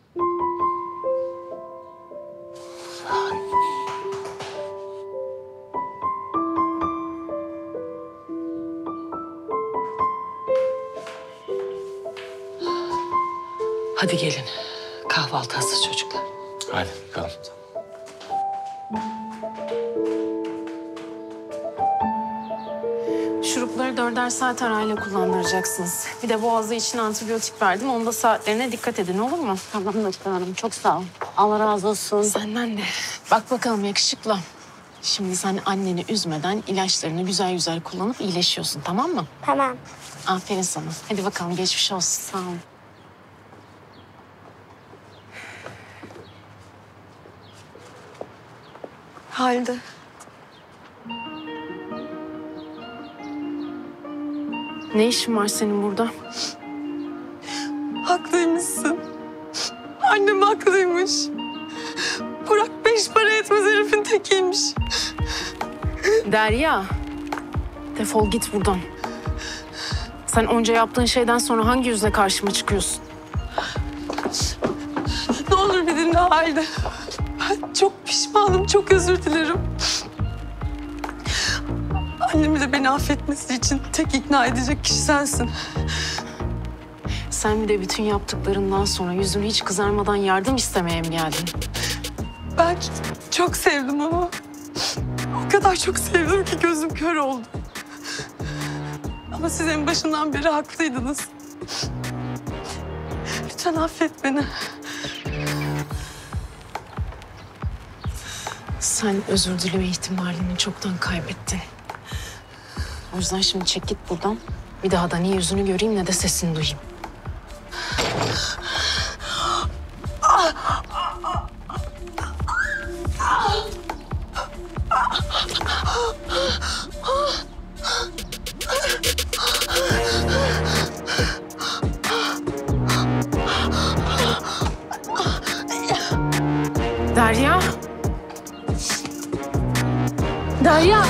Hadi gelin. Kahvaltı hazır çocuklar. Hadi bakalım. Şurupları dörder saat arayla kullandıracaksınız. Bir de boğazı için antibiyotik verdim. Onda saatlerine dikkat edin, olur mu? Tamam Nurten Hanım, çok sağ ol. Allah razı olsun. Senden de. Bak bakalım yakışıklı. Şimdi sen anneni üzmeden ilaçlarını güzel güzel kullanıp iyileşiyorsun, tamam mı? Tamam. Aferin sana. Hadi bakalım, geçmiş olsun. Sağ ol. Halide. Ne işin var senin burada? Haklıymışsın. Annem haklıymış. Burak beş para etmez herifin tekiymiş. Derya, defol git buradan. Sen onca yaptığın şeyden sonra hangi yüzle karşıma çıkıyorsun? Ne olur bir dinle Halide. Ben çok pişmanım, çok özür dilerim. Annemi de beni affetmesi için tek ikna edecek kişi sensin. Sen bir de bütün yaptıklarından sonra yüzün hiç kızarmadan yardım istemeye mi geldin? Ben çok sevdim ama o kadar çok sevdim ki gözüm kör oldu. Ama siz en başından beri haklıydınız. Lütfen affet beni. Sen özür dileme ihtimalini çoktan kaybettin. O yüzden şimdi çek git buradan. Bir daha da ne yüzünü göreyim ne de sesini duyayım. Derya. Derya.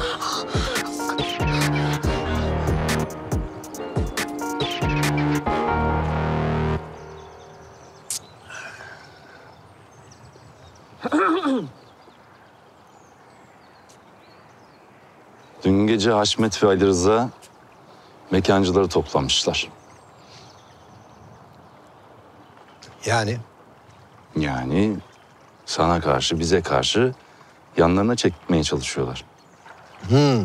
Dün gece Haşmet ve Ali Rıza mekancıları toplamışlar. Yani? Yani sana karşı, bize karşı yanlarına çekmeye çalışıyorlar. Hmm.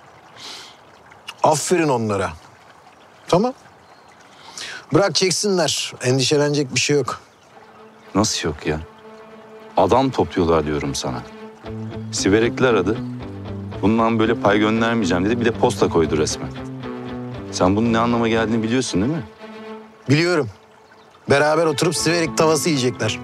Aferin onlara. Tamam. Bırak çeksinler. Endişelenecek bir şey yok. Nasıl yok ya? Adam topluyorlar diyorum sana. Siverekli aradı. Bundan böyle pay göndermeyeceğim dedi. Bir de posta koydu resmen. Sen bunun ne anlama geldiğini biliyorsun değil mi? Biliyorum. Beraber oturup siverek tavası yiyecekler.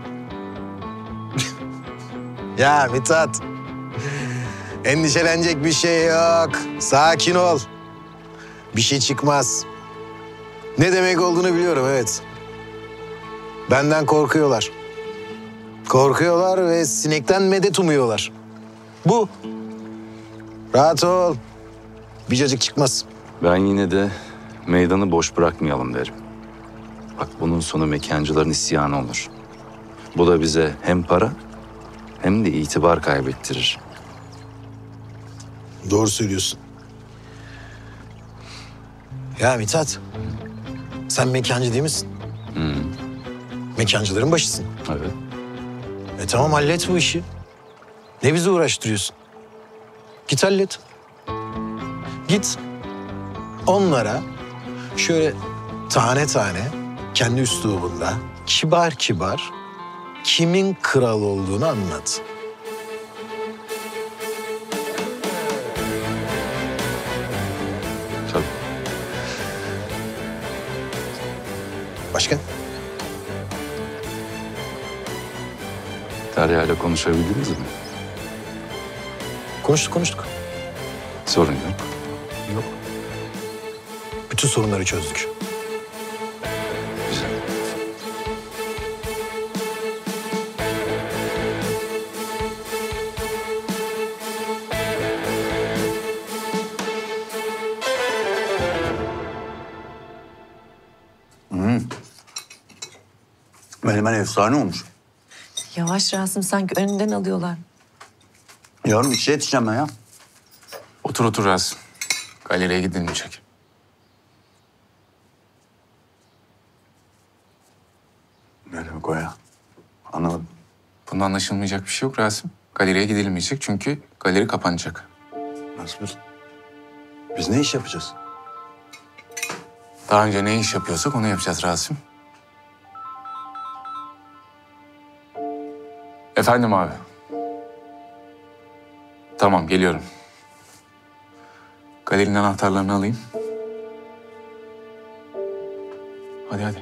Ya Mithat. Endişelenecek bir şey yok. Sakin ol. Bir şey çıkmaz. Ne demek olduğunu biliyorum, evet. Benden korkuyorlar. Korkuyorlar ve sinekten medet umuyorlar. Bu. Rahat ol. Bir cacık çıkmaz. Ben yine de meydanı boş bırakmayalım derim. Bak bunun sonu mekancıların isyanı olur. Bu da bize hem para hem de itibar kaybettirir. Doğru söylüyorsun. Ya Mithat, sen mekancı değil misin? Hı. Mekancıların başısın. Evet. E tamam, hallet bu işi. Ne bizi uğraştırıyorsun? Git hallet. Git onlara şöyle tane tane kendi üslubunda kibar kibar kimin kral olduğunu anlat. Tabii. Başka? Derya ile konuşabildiniz mi? Konuştuk konuştuk. Sorun yok. Yok. Bütün sorunları çözdük. Güzel. Hmm. Menemen efsane olmuş. Yavaş Rasim, sanki önünden alıyorlar. Yarın işe yetişeceğim ben ya. Otur otur Rasim. Galeriye gidilmeyecek. Ne demek o ya? Anlamadım. Bunda anlaşılmayacak bir şey yok Rasim. Galeriye gidilmeyecek çünkü galeri kapanacak. Nasıl? Biz ne iş yapacağız? Daha önce ne iş yapıyorsak onu yapacağız Rasim. Efendim abi. Tamam, geliyorum. Galerinin anahtarlarını alayım. Hadi hadi.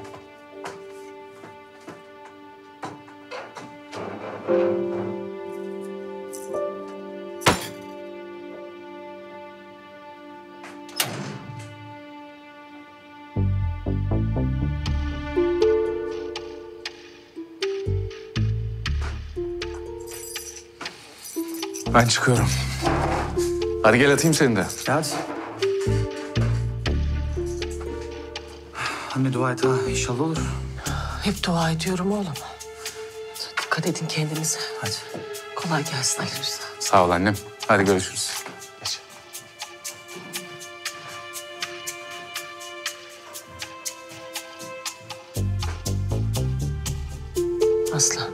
Ben çıkıyorum. Hadi gel atayım seni de. Hadi. Anne dua et ha, inşallah olur. Hep dua ediyorum oğlum. Dikkat edin kendinize. Hadi. Kolay gelsin Ali Rıza. Sağ ol annem. Hadi görüşürüz. Geç. Aslan.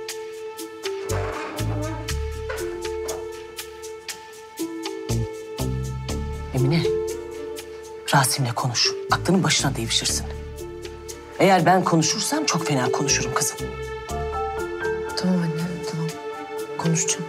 Emine, Rasim'le konuş. Aklının başına devşirsin. Eğer ben konuşursam çok fena konuşurum kızım. Tamam anne, tamam. Konuşacağım.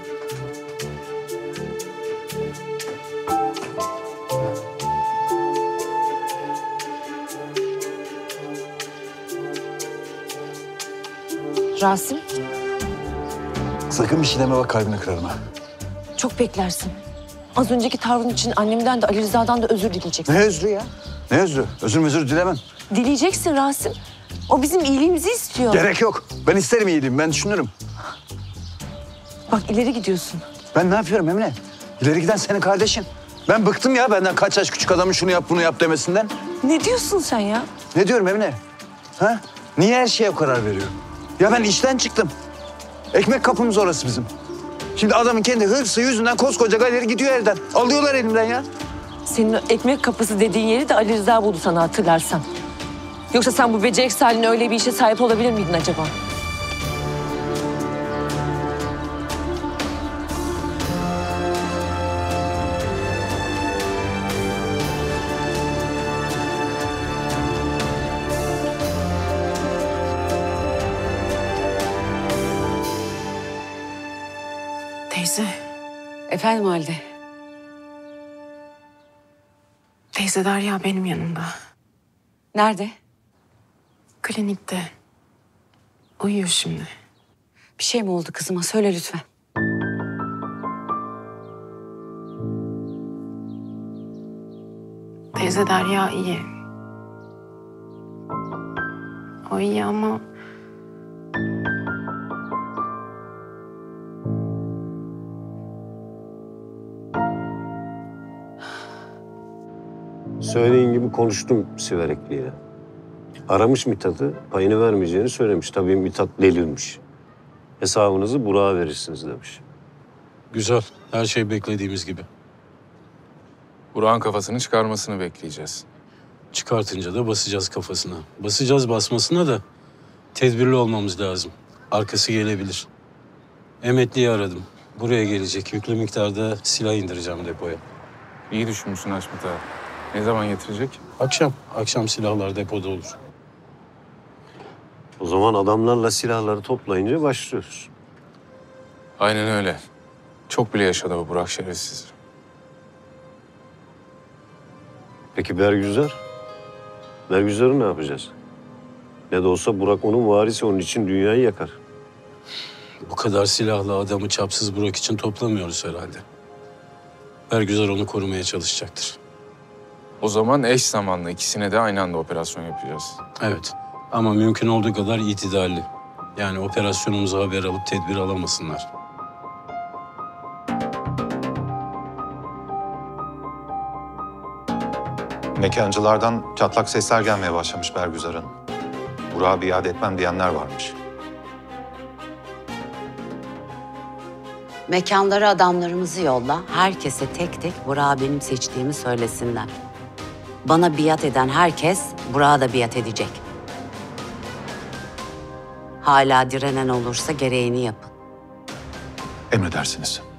Rasim, Sakın bir şey deme bak kalbini kırarım ha. çok beklersin. Az önceki tavrın için annemden de Ali Rıza'dan da özür dileyeceksin. Ne özrü ya? Ne özrü? Özür özür dilemem. Dileyeceksin Rasim. O bizim iyiliğimizi istiyor. Gerek yok. Ben isterim iyiliğimi, ben düşünürüm. Bak ileri gidiyorsun. Ben ne yapıyorum Emine? İleri giden senin kardeşin. Ben bıktım ya benden kaç yaş küçük adamın şunu yap bunu yap demesinden. Ne diyorsun sen ya? Ne diyorum Emine? Ha? Niye her şeye karar veriyor? Ya ben işten çıktım. Ekmek kapımız orası bizim. Şimdi adamın kendi hırsı yüzünden koskoca galeri gidiyor elden. Alıyorlar elimden ya. Senin o ekmek kapısı dediğin yeri de Ali Rıza buldu sana, hatırlarsan. Yoksa sen bu beceriksiz haline öyle bir işe sahip olabilir miydin acaba? Teyze, Efendim Halide. teyze Derya benim yanımda. Nerede? Klinikte. Uyuyor şimdi. Bir şey mi oldu kızıma? Söyle lütfen. Teyze Derya iyi. O iyi ama Söylediğin gibi konuştum Siverekli'yle. Aramış Mithat'ı, payını vermeyeceğini söylemiş. Tabii Mithat delirmiş. Hesabınızı Burak'a verirsiniz demiş. Güzel. Her şey beklediğimiz gibi. Burak'ın kafasını çıkarmasını bekleyeceğiz. Çıkartınca da basacağız kafasına. Basacağız basmasına da tedbirli olmamız lazım. Arkası gelebilir. Emetli'yi aradım. Buraya gelecek. Yüklü miktarda silah indireceğim depoya. İyi düşünmüşsün Haşmet abi. Ne zaman getirecek? Akşam. Akşam silahlar depoda olur. O zaman adamlarla silahları toplayınca başlıyoruz. Aynen öyle. Çok bile yaşadı bu Burak şerefsiz. Peki Bergüzar? Bergüzar'ı ne yapacağız? Ne de olsa Burak onun varisi, onun için dünyayı yakar. Bu kadar silahlı adamı çapsız Burak için toplamıyoruz herhalde. Bergüzar onu korumaya çalışacaktır. O zaman eş zamanlı ikisine de aynı anda operasyon yapacağız. Evet ama mümkün olduğu kadar itidalli. Yani operasyonumuza haber alıp tedbir alamasınlar. Mekancılardan çatlak sesler gelmeye başlamış Bergüzar'ın. Burak'ı biat etmem diyenler varmış. Mekanlara adamlarımızı yolla, herkese tek tek Burak'ı benim seçtiğimi söylesinler. Bana biat eden herkes Burak'a da biat edecek. Hala direnen olursa gereğini yapın. Emredersiniz.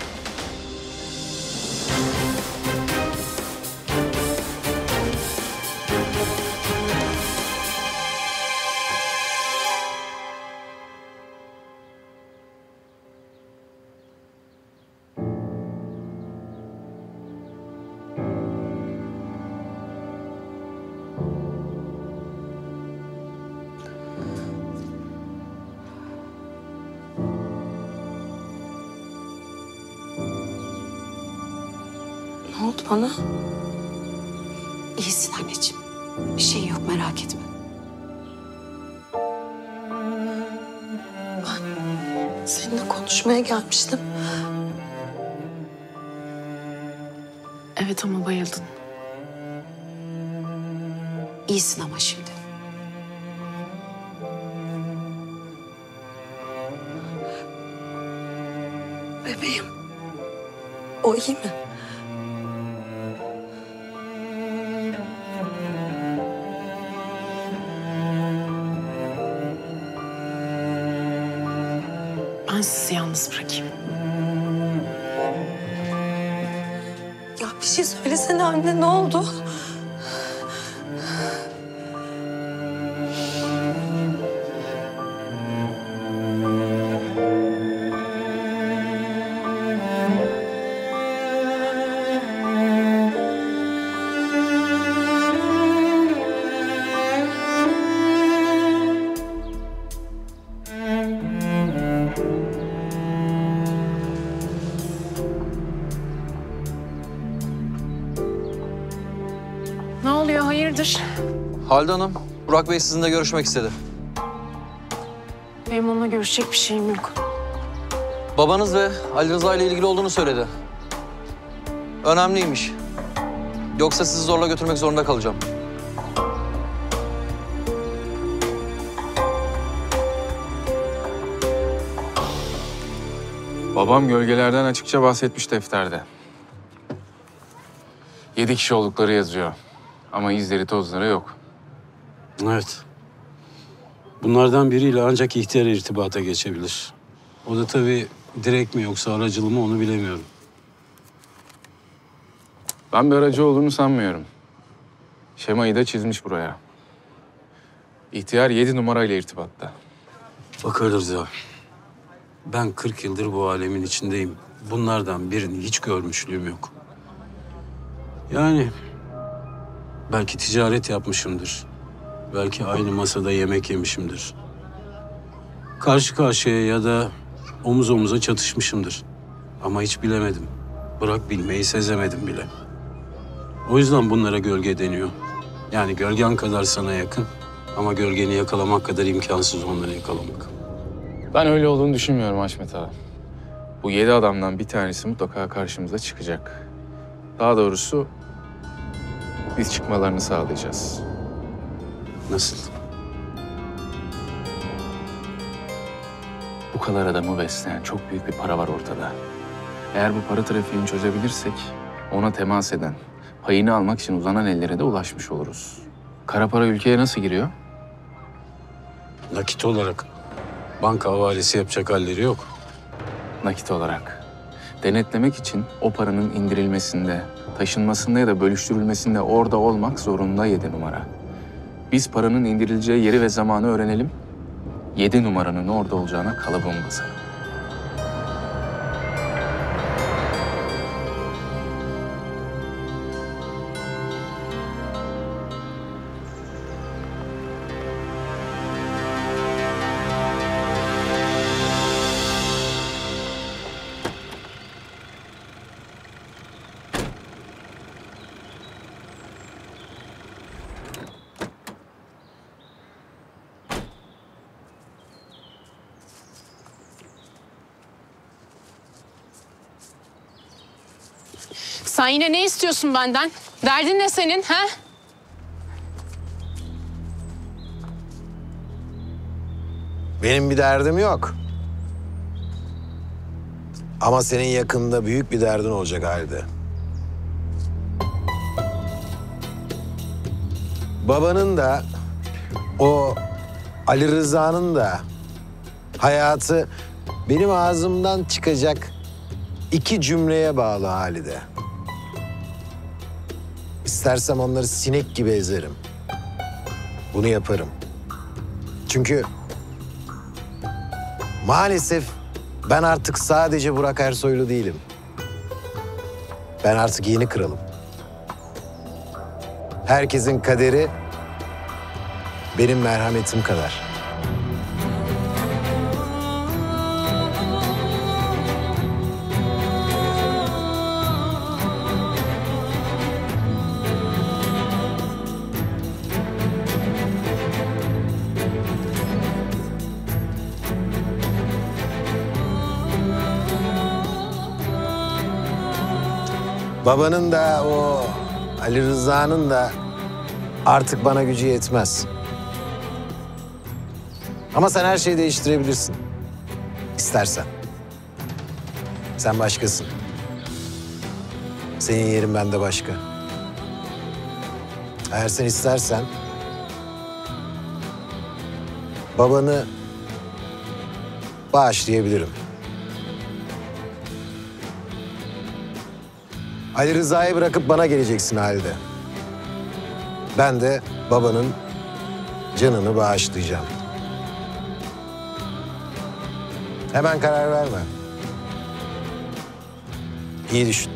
Ne oldu bana? İyisin anneciğim. Bir şey yok, merak etme. Ben seninle konuşmaya gelmiştim. Evet ama bayıldın. İyisin ama şimdi. Bebeğim. O iyi mi? Ben sizi yalnız bırakayım. Ya bir şey söylesene anne, ne oldu? Ne oluyor, hayırdır? Halide Hanım, Burak Bey sizinle görüşmek istedi. Benim onunla görüşecek bir şeyim yok. Babanız ve Ali Rıza ile ilgili olduğunu söyledi. Önemliymiş. Yoksa sizi zorla götürmek zorunda kalacağım. Babam gölgelerden açıkça bahsetmiş defterde. Yedi kişi oldukları yazıyor. Ama izleri tozları yok. Evet. Bunlardan biriyle ancak ihtiyar irtibata geçebilir. O da tabii direkt mi yoksa aracılı mı onu bilemiyorum. Ben bir aracı olduğunu sanmıyorum. Şemayı da çizmiş buraya. İhtiyar yedi numarayla irtibatta. Bakarız ya. Ben kırk yıldır bu alemin içindeyim. Bunlardan birini hiç görmüşlüğüm yok. Yani belki ticaret yapmışımdır. Belki aynı masada yemek yemişimdir. Karşı karşıya ya da omuz omuza çatışmışımdır. Ama hiç bilemedim. Bırak bilmeyi sezemedim bile. O yüzden bunlara gölge deniyor. Yani gölgen kadar sana yakın ama gölgeni yakalamak kadar imkansız onları yakalamak. Ben öyle olduğunu düşünmüyorum Haşmet Ağa. Bu yedi adamdan bir tanesi mutlaka karşımıza çıkacak. Daha doğrusu biz çıkmalarını sağlayacağız. Nasıl? Bu kadar adamı besleyen çok büyük bir para var ortada. Eğer bu para trafiğini çözebilirsek ona temas eden, payını almak için uzanan ellere de ulaşmış oluruz. Kara para ülkeye nasıl giriyor? Nakit olarak. Banka havalesi yapacak halleri yok. Nakit olarak. Denetlemek için o paranın indirilmesinde, taşınmasında ya da bölüştürülmesinde orada olmak zorunda yedi numara. Biz paranın indirileceği yeri ve zamanı öğrenelim. Yedi numaranın orada olacağına kalıbım basarım. Sen yine ne istiyorsun benden? Derdin ne senin, ha? Benim bir derdim yok. Ama senin yakında büyük bir derdin olacak Halide. Babanın da, o Ali Rıza'nın da hayatı benim ağzımdan çıkacak iki cümleye bağlı Halide. İstersem onları sinek gibi ezerim. Bunu yaparım. Çünkü maalesef ben artık sadece Burak Ersoylu değilim. Ben artık yeni kralım. Herkesin kaderi benim merhametim kadar. Babanın da o Ali Rıza'nın da artık bana gücü yetmez. Ama sen her şeyi değiştirebilirsin. İstersen. Sen başkasın. Senin yerin bende başka. Eğer sen istersen babanı bağışlayabilirim. Ali Rıza'yı bırakıp bana geleceksin Halide. Ben de babanın canını bağışlayacağım. Hemen karar verme. İyi düşün.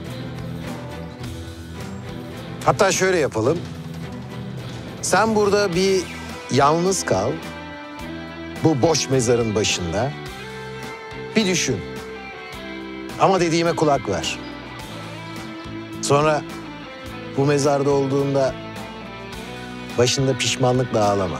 Hatta şöyle yapalım. Sen burada bir yalnız kal. Bu boş mezarın başında. Bir düşün. Ama dediğime kulak ver. Sonra bu mezarda olduğunda başında pişmanlıkla ağlama.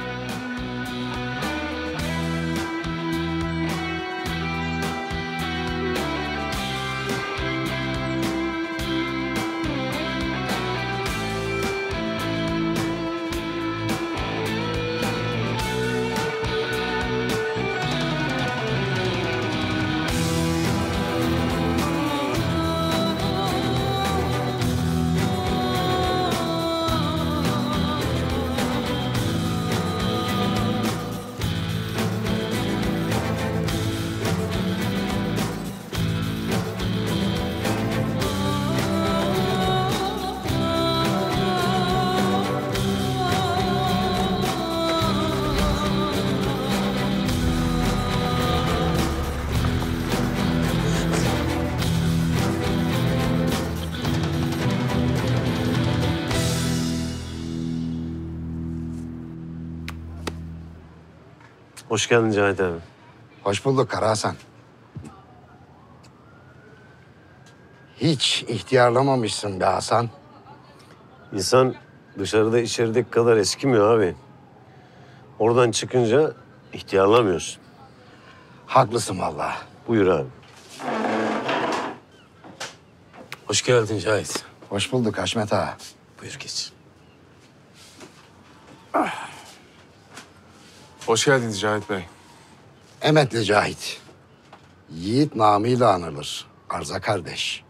Hoş geldin Cahit abi. Hoş bulduk Kara Hasan. Hiç ihtiyarlamamışsın be Hasan. İnsan dışarıda içerideki kadar eskimiyor abi. Oradan çıkınca ihtiyarlamıyorsun. Haklısın vallahi. Buyur abi. Hoş geldin Cahit. Hoş bulduk Haşmet ağa. Buyur geç. Hoş geldiniz Cahit Bey. Emetli Cahit. Yiğit namıyla anılır. Arza kardeş.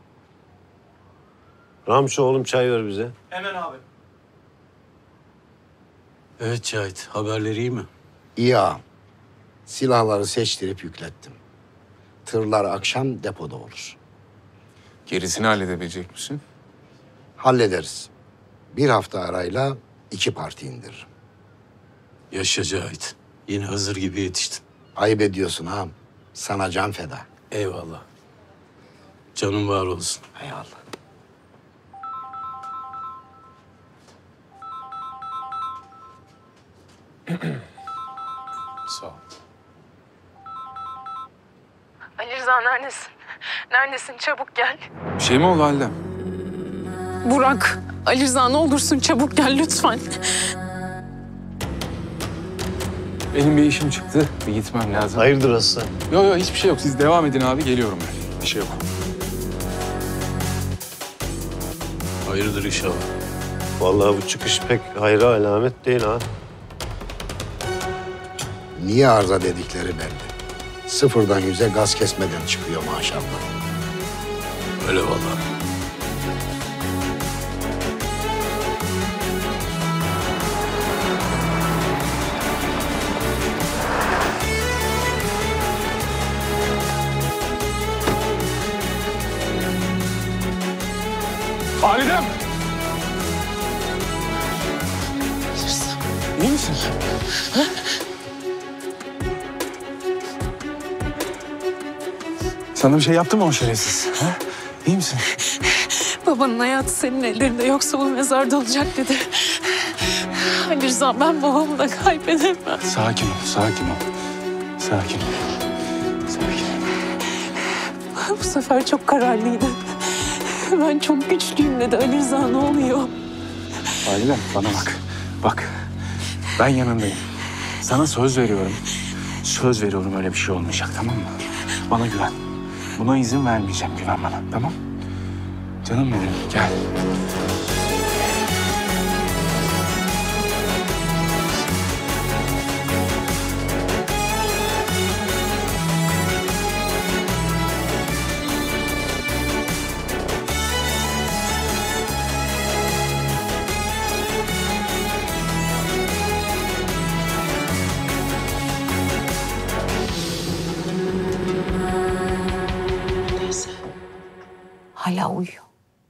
Ramço oğlum çay ver bize. Hemen abi. Evet Cahit, haberleri iyi mi? İyi ağam. Silahları seçtirip yüklettim. Tırlar akşam depoda olur. Gerisini halledebilecek misin? Hallederiz. Bir hafta arayla iki parti indiririm. Yaşa Cahit. Yine hazır gibi yetiştin. Ayıp ediyorsun ağam. Sana can feda. Eyvallah. Canın var olsun. Eyvallah. Sağ ol. Ali Rıza neredesin? Neredesin? Çabuk gel. Bir şey mi oldu Halidem? Burak, Ali Rıza ne olursun çabuk gel lütfen. Benim bir işim çıktı. Bir gitmem lazım. Hayırdır Aslan? Yok yok hiçbir şey yok. Siz devam edin abi. Geliyorum ben. Bir şey yok. Hayırdır inşallah. Vallahi bu çıkış pek hayra alamet değil ha. Niye arıza dedikleri belli. Sıfırdan yüze gaz kesmeden çıkıyor maşallah. Öyle vallahi. Halidem! İyi misin? Ha? Sana bir şey yaptı mı o şerefsiz? Ha? İyi misin? Babanın hayatı senin ellerinde, yoksa bu mezarda olacak dedi. Ali Rıza, ben babamı da kaybedemem. Sakin ol, sakin ol. Sakin ol. Sakin ol. Bu sefer çok kararlıydı. Ben çok güçlüyüm dedi. Ali Rıza, ne oluyor? Halidem bana bak. Bak. Ben yanındayım. Sana söz veriyorum. Söz veriyorum, öyle bir şey olmayacak, tamam mı? Bana güven. Buna izin vermeyeceğim, güven bana, tamam? Canım benim, gel. Hala uyuyor.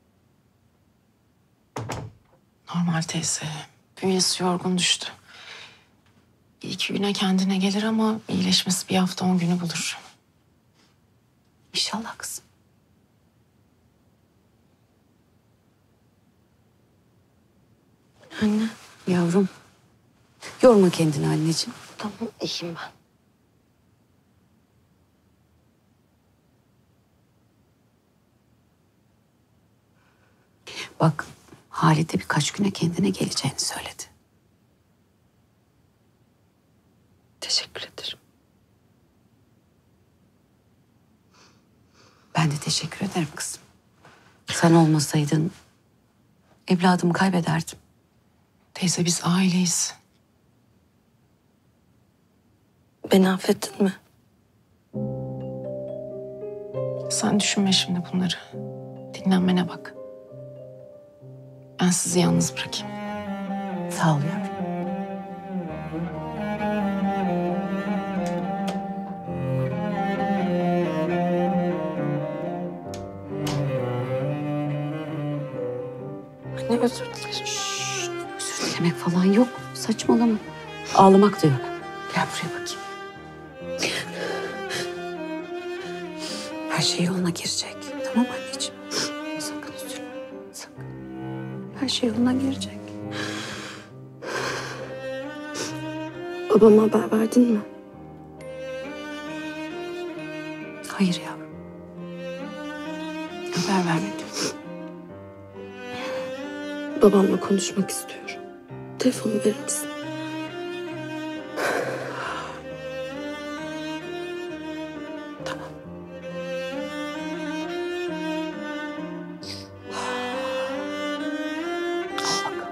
Normal teyze. Bünyesi yorgun düştü. Bir iki güne kendine gelir ama iyileşmesi bir hafta on günü bulur. İnşallah kızım. Anne. Yavrum. Yorma kendini anneciğim. Tamam, iyiyim ben. Bak, Halide birkaç güne kendine geleceğini söyledi. Teşekkür ederim. Ben de teşekkür ederim kızım. Sen olmasaydın evladımı kaybederdim. Teyze, biz aileyiz. Beni affettin mi? Sen düşünme şimdi bunları. Dinlenmene bak. Ben sizi yalnız bırakayım. Sağ ol yavrum. Anne, özür dilerim. Özür dilemek falan yok. Saçmalama. Ağlamak da yok. Gel buraya bakayım. Her şey yoluna girecek. Tamam anneciğim. Sakın üzülme. Sakın. Her şey yoluna girecek. Babama haber verdin mi? Hayır yavrum. Haber vermedim. Babamla konuşmak istiyorum. Telefonu verir misin? Tamam. Al bakalım.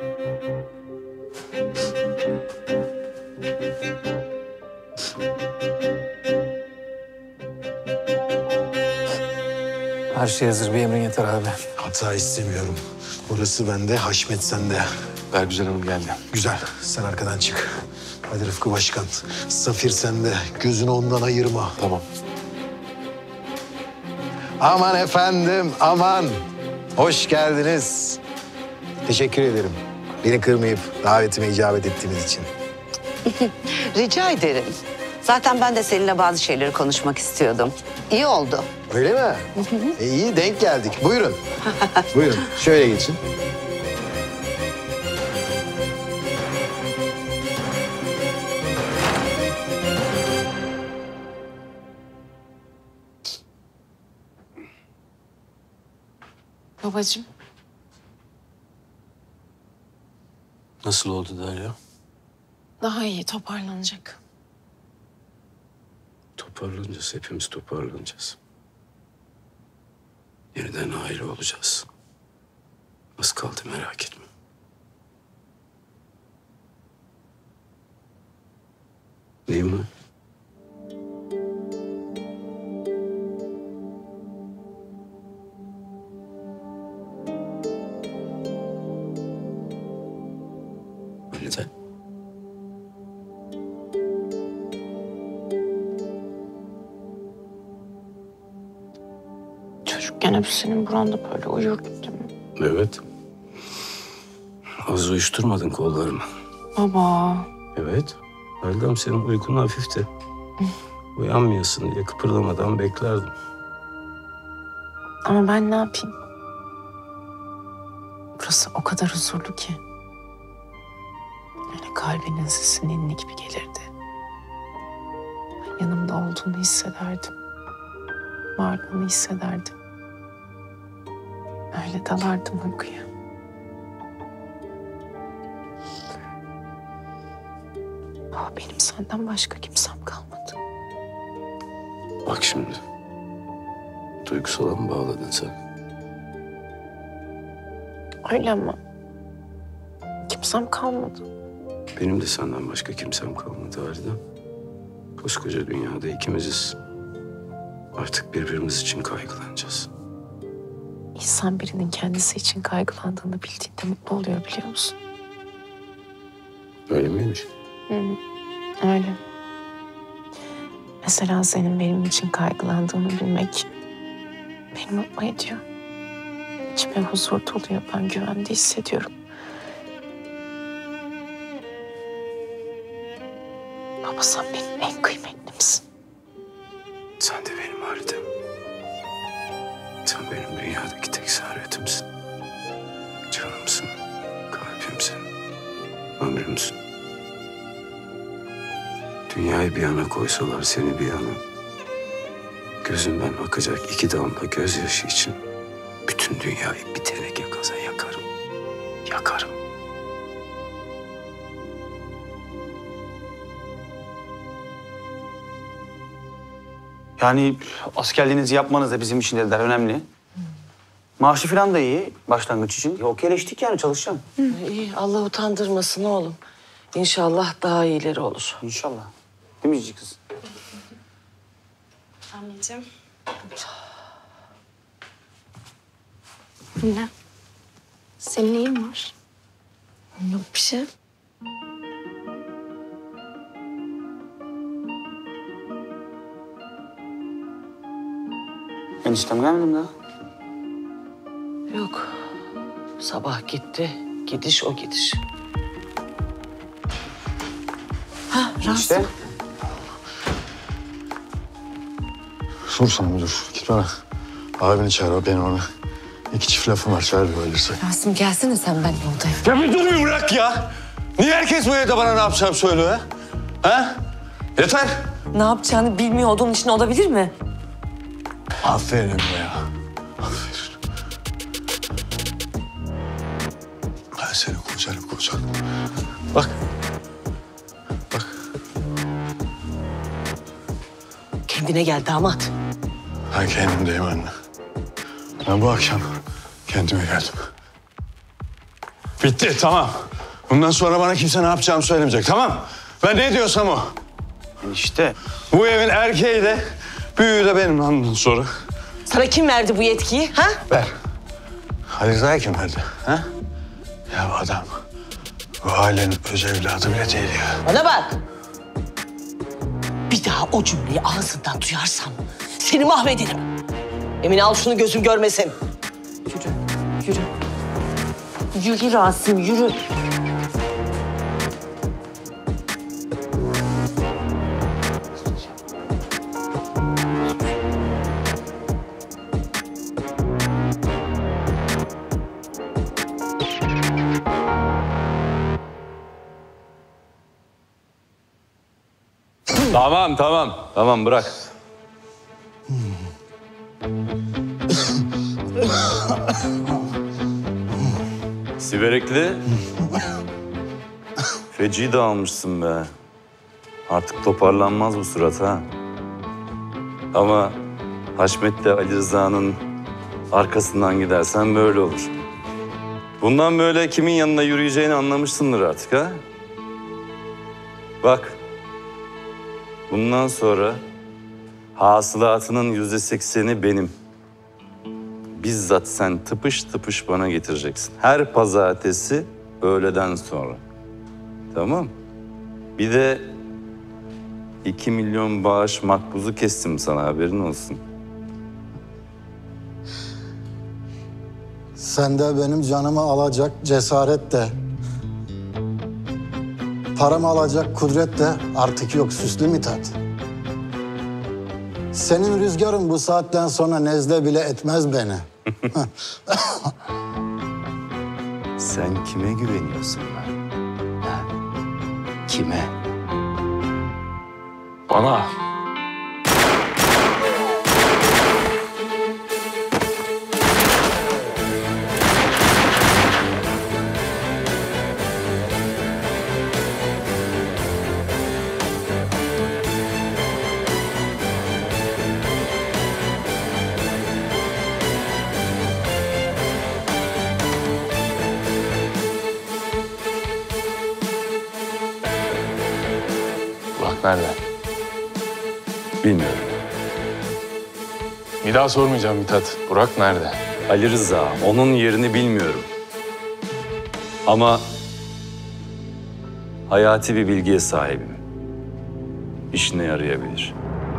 Her şey hazır. Bir emrin yeter abi. Hata istemiyorum. Orası bende, Haşmet sende. Bergüzar Hanım geldi. Güzel, sen arkadan çık. Hadi Rıfkı Başkan, Safir sende. Gözünü ondan ayırma. Tamam. Aman efendim, aman. Hoş geldiniz. Teşekkür ederim. Beni kırmayıp davetime icabet ettiğiniz için. Rica ederim. Zaten ben de seninle bazı şeyleri konuşmak istiyordum. İyi oldu. Öyle mi? E, iyi, denk geldik. Buyurun. Buyurun, şöyle geçin. Babacığım. Nasıl oldu Derya? Daha iyi, toparlanacak. Toparlanacağız, hepimiz toparlanacağız. Yeniden aile olacağız. Az kaldı, merak etme. Neyin var? Neden? Çocukken hep senin buranda böyle uyurdu değil mi? Evet. Az uyuşturmadın kollarımı. Baba. Evet. Validem senin uykun hafifti. Uyanmayasın diye kıpırdamadan beklerdim. Ama ben ne yapayım? Burası o kadar huzurlu ki. Yani kalbinin sesi ninni gibi gelirdi. Ben yanımda olduğunu hissederdim. Varlığını hissederdim. Öyle dalardım uykuya. Ama benim senden başka kimsem kalmadı. Bak şimdi. Duygusala mı bağladın sen? Öyle ama kimsem kalmadı. Benim de senden başka kimsem kalmadı Halidem. Koskoca dünyada ikimiziz. Artık birbirimiz için kaygılanacağız. İnsan birinin kendisi için kaygılandığını bildiğinde mutlu oluyor biliyor musun? Öyle miymiş? Hı hı. Öyle. Mesela senin benim için kaygılandığını bilmek beni mutlu ediyor. İçime huzur doluyor. Ben güvende hissediyorum. Baba sen benim en kıymetlimsin. Sen de benim Halidem. Sen benim dünyadaki tek servetimsin. Canımsın, kalbimsin, ömrümsün. Dünyayı bir yana koysalar seni bir yana, gözünden akacak iki damla gözyaşı için bütün dünyayı bir teneke gaza yakarım. Yakarım. Yani askerliğinizi yapmanız da bizim için dediler önemli. Maaşı falan da iyi başlangıç için. Okeyleştik yani çalışacağım. İyi, Allah utandırmasın oğlum. İnşallah daha iyileri olur. İnşallah. Değil mi cici kız? Anneciğim. Anne. Senin neyin var? Yok bir şey. Eniştem gelmedi mi daha? Yok. Sabah gitti. Gidiş o gidiş. Ha Rasim. İşte. Dur sen bir dur. Git bana. Abini çağır, o benim ona. İki çift lafım var, çağır bir öyleyse. Rasim gelsene sen benimle odaya. Ya bir dur bir bırak ya. Niye herkes bu evde bana ne yapacağım söylüyor ha? Ha? Yeter. Ne yapacağını bilmiyor olduğun için olabilir mi? Aferin be ya. Aferin. Ben seni kocarım kocarım. Bak. Kendine gel damat. Ben kendimdeyim anne. Ben bu akşam kendime geldim. Bitti, tamam. Bundan sonra bana kimse ne yapacağımı söylemeyecek, tamam? Ben ne diyorsam o. İşte. Bu evin erkeği de, büyüğü de benim lan bundan sonra. Sana kim verdi bu yetkiyi ha? Ver. Ali Rıza'ya kim verdi? Ha? Ya adam bu ailenin öz evladı bile değil ya. Bana bak. Bir daha o cümleyi ağzından duyarsam seni mahvederim. Emine al şunu gözüm görmesin. Yürü, yürü. Yürü Rasim, yürü. Tamam, tamam. Tamam, bırak. Siverekli. Feci dağılmışsın be. Artık toparlanmaz bu surat ha. Ama Haşmet'le Ali Rıza'nın arkasından gidersen böyle olur. Bundan böyle kimin yanına yürüyeceğini anlamışsındır artık ha? Bak. Bundan sonra hasılatının yüzde sekseni benim. Bizzat sen tıpış tıpış bana getireceksin. Her pazartesi öğleden sonra. Tamam. Bir de iki milyon bağış makbuzu kestim sana, haberin olsun. Sen de benim canımı alacak cesaret de, paramı alacak kudret de artık yok Süslü Mithat. Senin rüzgarın bu saatten sonra nezle bile etmez beni. Sen kime güveniyorsun lan? Ha? Kime? Bana. Burak nerede? Bilmiyorum. Bir daha sormayacağım Mithat. Burak nerede? Ali Rıza, onun yerini bilmiyorum. Ama hayati bir bilgiye sahibim. İşine yarayabilir.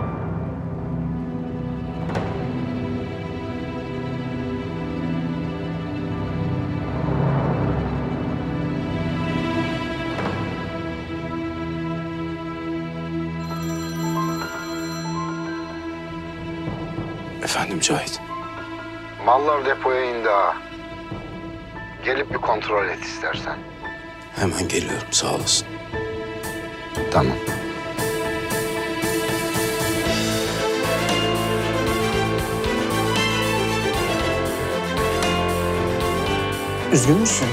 Efendim Cahit. Mallar depoya indi ha. Gelip bir kontrol et istersen. Hemen geliyorum, sağ olasın. Tamam. Üzgün müsün?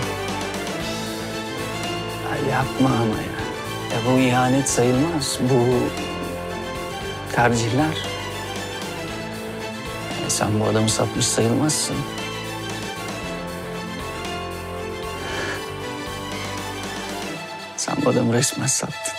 Ya yapma ama ya. Ya bu ihanet sayılmaz. Bu tercihler. Ya sen bu adamı satmış sayılmazsın. Sen bu adamı resmen sattın.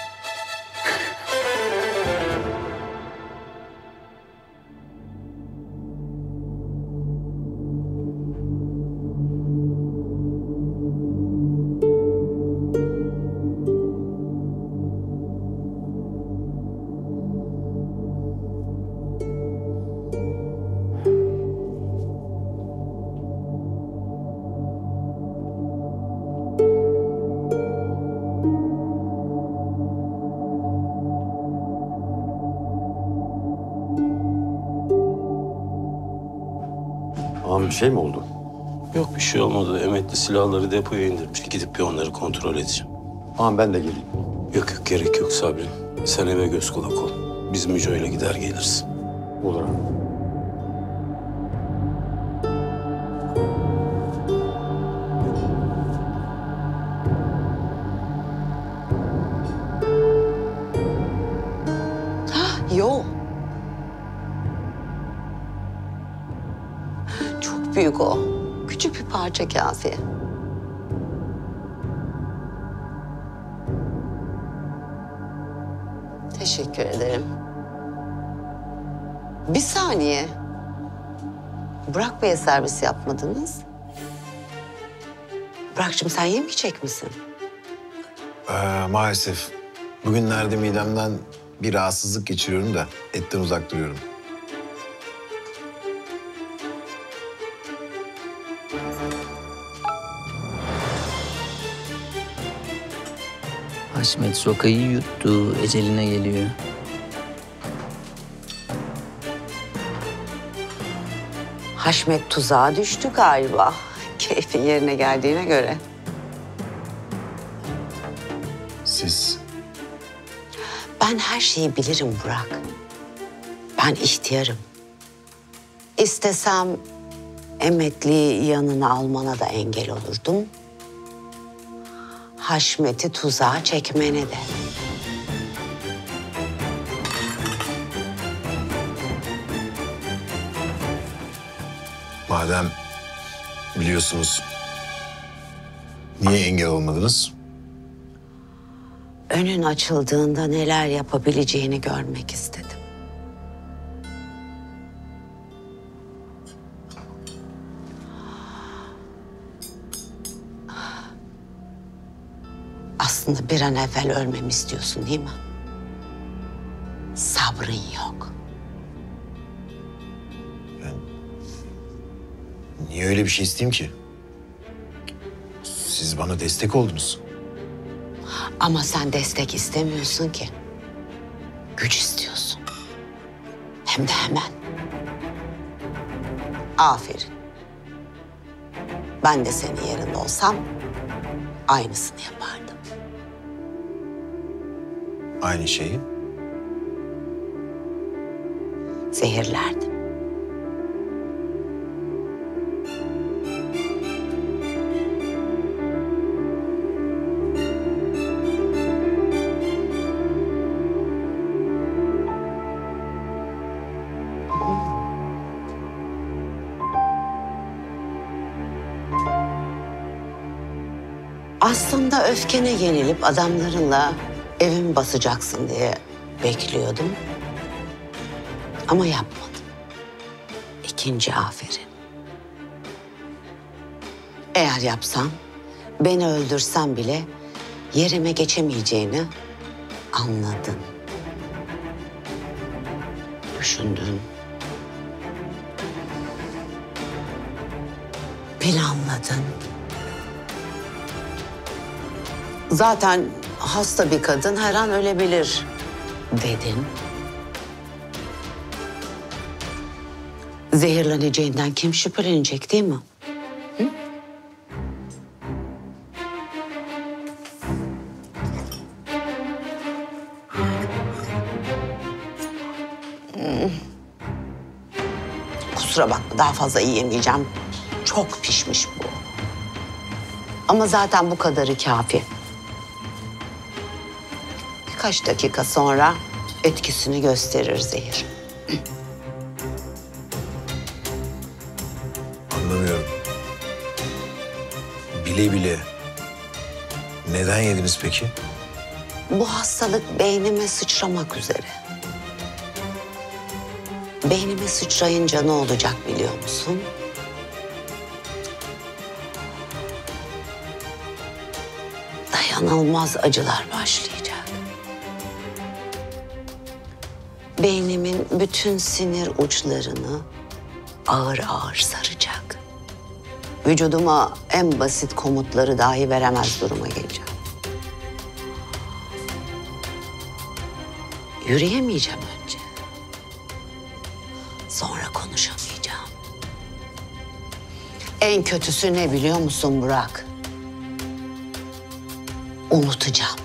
Ağam bir şey mi oldu? Yok bir şey olmadı. Emekli silahları depoya indirmiş. Gidip bir onları kontrol edeceğim. Ağam ben de geleyim. Yok yok gerek yok Sabri. Sen eve göz kulak ol. Biz Müco'yla gider geliriz. Olur ağam. Yok. Çok büyük o. Küçük bir parça kafi. Teşekkür ederim. Bir saniye. Burak Bey'e servis yapmadınız. Burak'cığım sen yemeyecek misin? Ee, maalesef. Bugünlerde midemden bir rahatsızlık geçiriyorum da etten uzak duruyorum. Haşmet sokayı yuttu, eceline geliyor. Haşmet tuzağa düştü galiba. Keyfin yerine geldiğine göre. Siz? Ben her şeyi bilirim Burak. Ben ihtiyarım. İstesem Emetli'yi yanına almana da engel olurdum. Haşmet'i tuzağa çekmene de. Madem biliyorsunuz Niye engel olmadınız? Önün açıldığında neler yapabileceğini görmek istedim. Aslında bir an evvel ölmemi istiyorsun değil mi? Sabrın yok. Niye öyle bir şey isteyeyim ki? Siz bana destek oldunuz. Ama sen destek istemiyorsun ki. Güç istiyorsun. Hem de hemen. Aferin. Ben de senin yerinde olsam aynısını yapardım. Aynı şeyi. Zehirlerdim. Aslında öfkene yenilip adamlarınla evimi basacaksın diye bekliyordum. Ama yapmadım. İkinci aferin. Eğer yapsam, beni öldürsen bile yerime geçemeyeceğini anladın. Düşündün. Planladın. Zaten hasta bir kadın her an ölebilir dedin. Zehirleneceğinden kim şüphelenecek değil mi? Hı? Hmm. Kusura bakma daha fazla yiyemeyeceğim. Çok pişmiş bu. Ama zaten bu kadarı kafi. Birkaç dakika sonra etkisini gösterir zehir. Anlamıyorum. Bile bile neden yediniz peki? Bu hastalık beynime sıçramak üzere. Beynime sıçrayınca ne olacak biliyor musun? Dayanılmaz acılar başlayacak. Beynimin bütün sinir uçlarını ağır ağır saracak. Vücuduma en basit komutları dahi veremez duruma geleceğim. Yürüyemeyeceğim önce. Sonra konuşamayacağım. En kötüsü ne biliyor musun Burak? Unutacağım.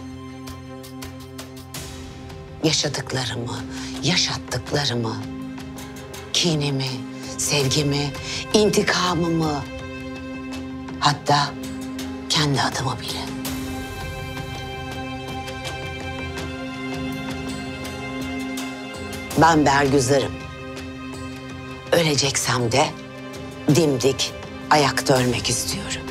Yaşadıklarımı, yaşattıklarımı, kinimi, sevgimi, intikamımı, hatta kendi adımı bile. Ben Bergüzar'ım. Öleceksem de dimdik ayakta ölmek istiyorum.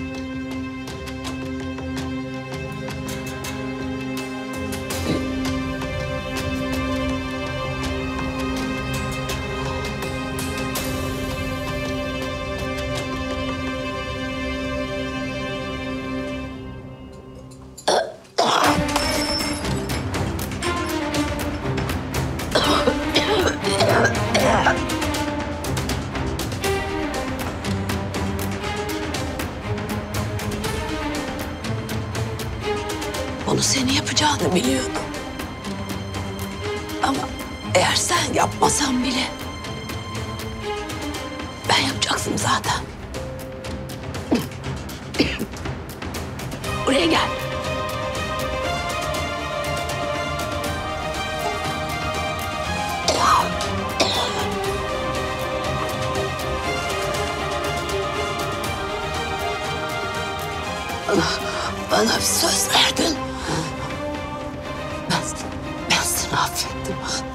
Bunu senin yapacağını biliyordum. Ama eğer sen yapmasan bile ben yapacaksın zaten. Buraya gel. Bana, bana bir söz verdin. Ben, ben seni affettim.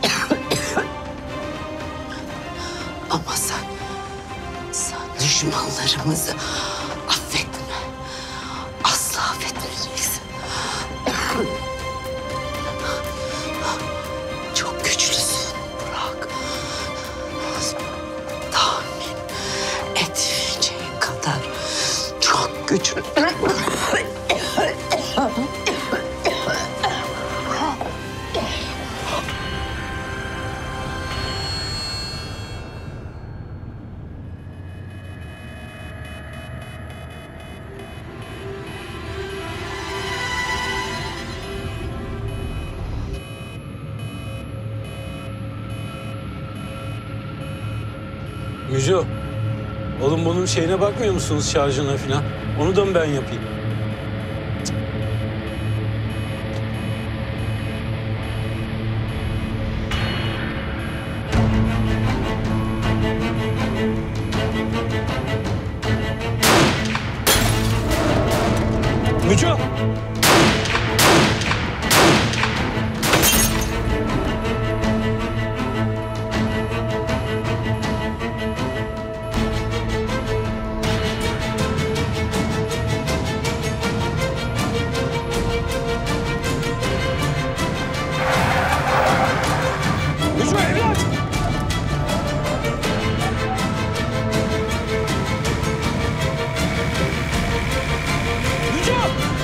Ama sen, sen düşmanlarımızı affetme. Asla affetmeyeceksin. Çok güçlüsün Burak. Tahmin etmeyeceğin kadar çok güçlü. Müco, oğlum bunun şeyine bakmıyor musunuz, şarjına falan? Onu da mı ben yapayım? Müco! Müco evlat! Müco!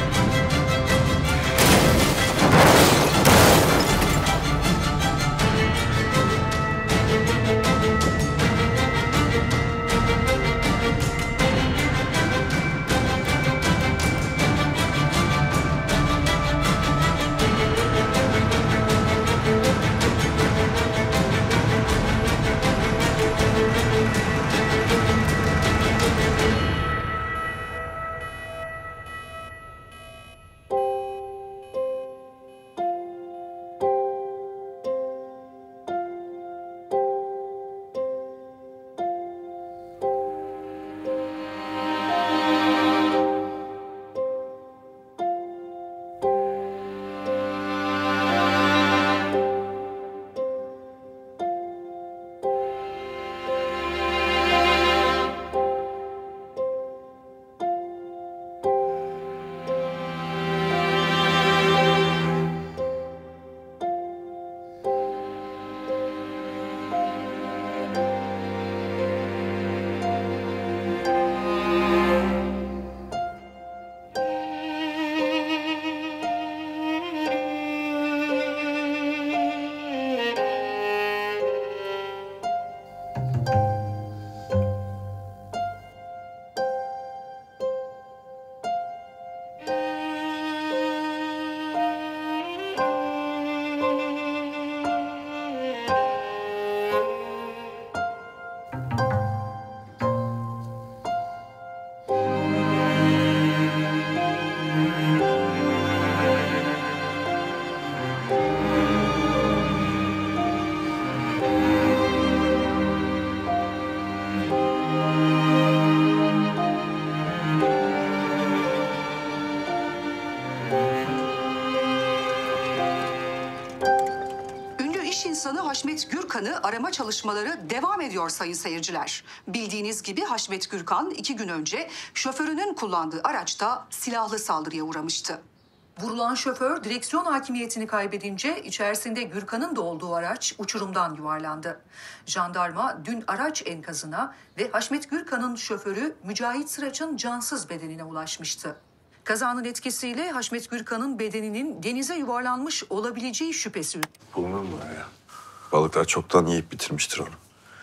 Haşmet Gürkan'ı arama çalışmaları devam ediyor sayın seyirciler. Bildiğiniz gibi Haşmet Gürkan iki gün önce şoförünün kullandığı araçta silahlı saldırıya uğramıştı. Vurulan şoför direksiyon hakimiyetini kaybedince içerisinde Gürkan'ın da olduğu araç uçurumdan yuvarlandı. Jandarma dün araç enkazına ve Haşmet Gürkan'ın şoförü Mücahit Sıraç'ın cansız bedenine ulaşmıştı. Kazanın etkisiyle Haşmet Gürkan'ın bedeninin denize yuvarlanmış olabileceği şüphesi. Bulunur mu ya? Balıklar çoktan yiyip bitirmiştir onu.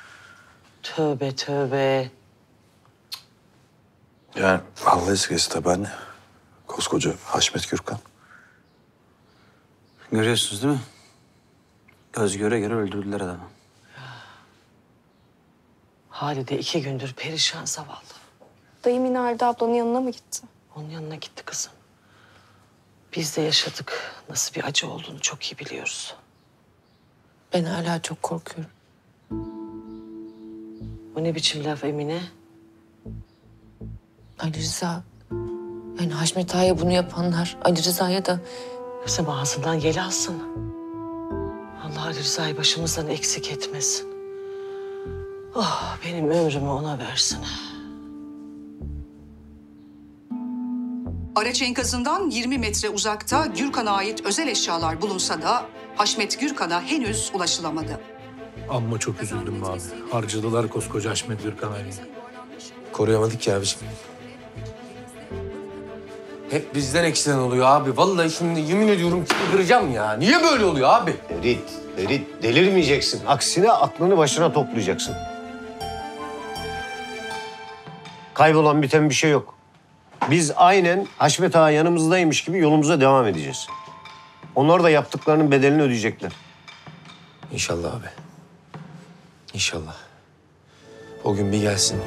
Tövbe tövbe. Yani Allah eskisi tabii anne. Koskoca Haşmet Gürkan. Görüyorsunuz değil mi? Göz göre göre öldürdüler adamı. Halide iki gündür perişan zavallı. Dayım yine Halide ablanın yanına mı gitti? Onun yanına gitti kızım. Biz de yaşadık. Nasıl bir acı olduğunu çok iyi biliyoruz. Ben hala çok korkuyorum. O ne biçim laf Emine? Ali Rıza, yani Haşmet Ağa'ya bunu yapanlar Ali Rıza'ya da... Kızım ağzından yel alsın. Allah Ali Rıza'yı başımızdan eksik etmesin. Oh, benim ömrümü ona versin. Araç enkazından yirmi metre uzakta Gürkan'a ait özel eşyalar bulunsa da Haşmet Gürkan'a henüz ulaşılamadı. Amma çok üzüldüm be abi. Harcadılar koskoca Haşmet Gürkan aileyi. Koruyamadık ya abiciğim. Hep bizden eksilen oluyor abi. Vallahi şimdi yemin ediyorum kıracağım ya. Niye böyle oluyor abi? Ferit, Ferit delirmeyeceksin. Aksine aklını başına toplayacaksın. Kaybolan biten bir şey yok. Biz aynen Haşmet Ağa yanımızdaymış gibi yolumuza devam edeceğiz. Onlar da yaptıklarının bedelini ödeyecekler. İnşallah abi. İnşallah. O gün bir gelsin.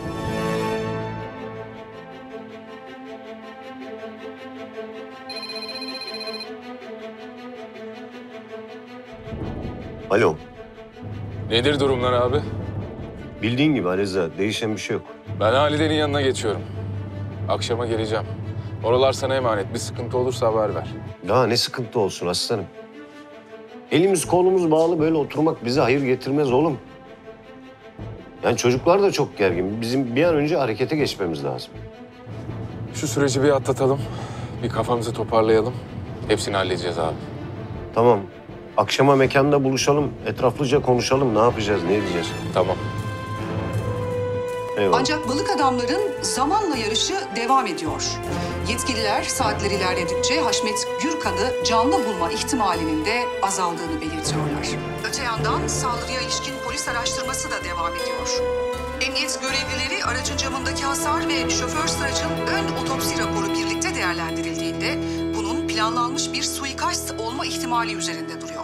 Alo. Nedir durumlar abi? Bildiğin gibi Ali Rıza, değişen bir şey yok. Ben Halide'nin yanına geçiyorum. Akşama geleceğim. Oralar sana emanet. Bir sıkıntı olursa haber ver. Daha ne sıkıntı olsun aslanım. Elimiz kolumuz bağlı böyle oturmak bize hayır getirmez oğlum. Yani çocuklar da çok gergin. Bizim bir an önce harekete geçmemiz lazım. Şu süreci bir atlatalım. Bir kafamızı toparlayalım. Hepsini halledeceğiz abi. Tamam. Akşama mekanda buluşalım. Etraflıca konuşalım. Ne yapacağız, ne edeceğiz? Tamam. Eyvallah. Ancak balık adamların zamanla yarışı devam ediyor. Yetkililer saatler ilerledikçe Haşmet Gürkan'ı canlı bulma ihtimalinin de azaldığını belirtiyorlar. Öte yandan saldırıya ilişkin polis araştırması da devam ediyor. Emniyet görevlileri aracın camındaki hasar ve şoför sıracın ön otopsi raporu birlikte değerlendirildiğinde bunun planlanmış bir suikast olma ihtimali üzerinde duruyor.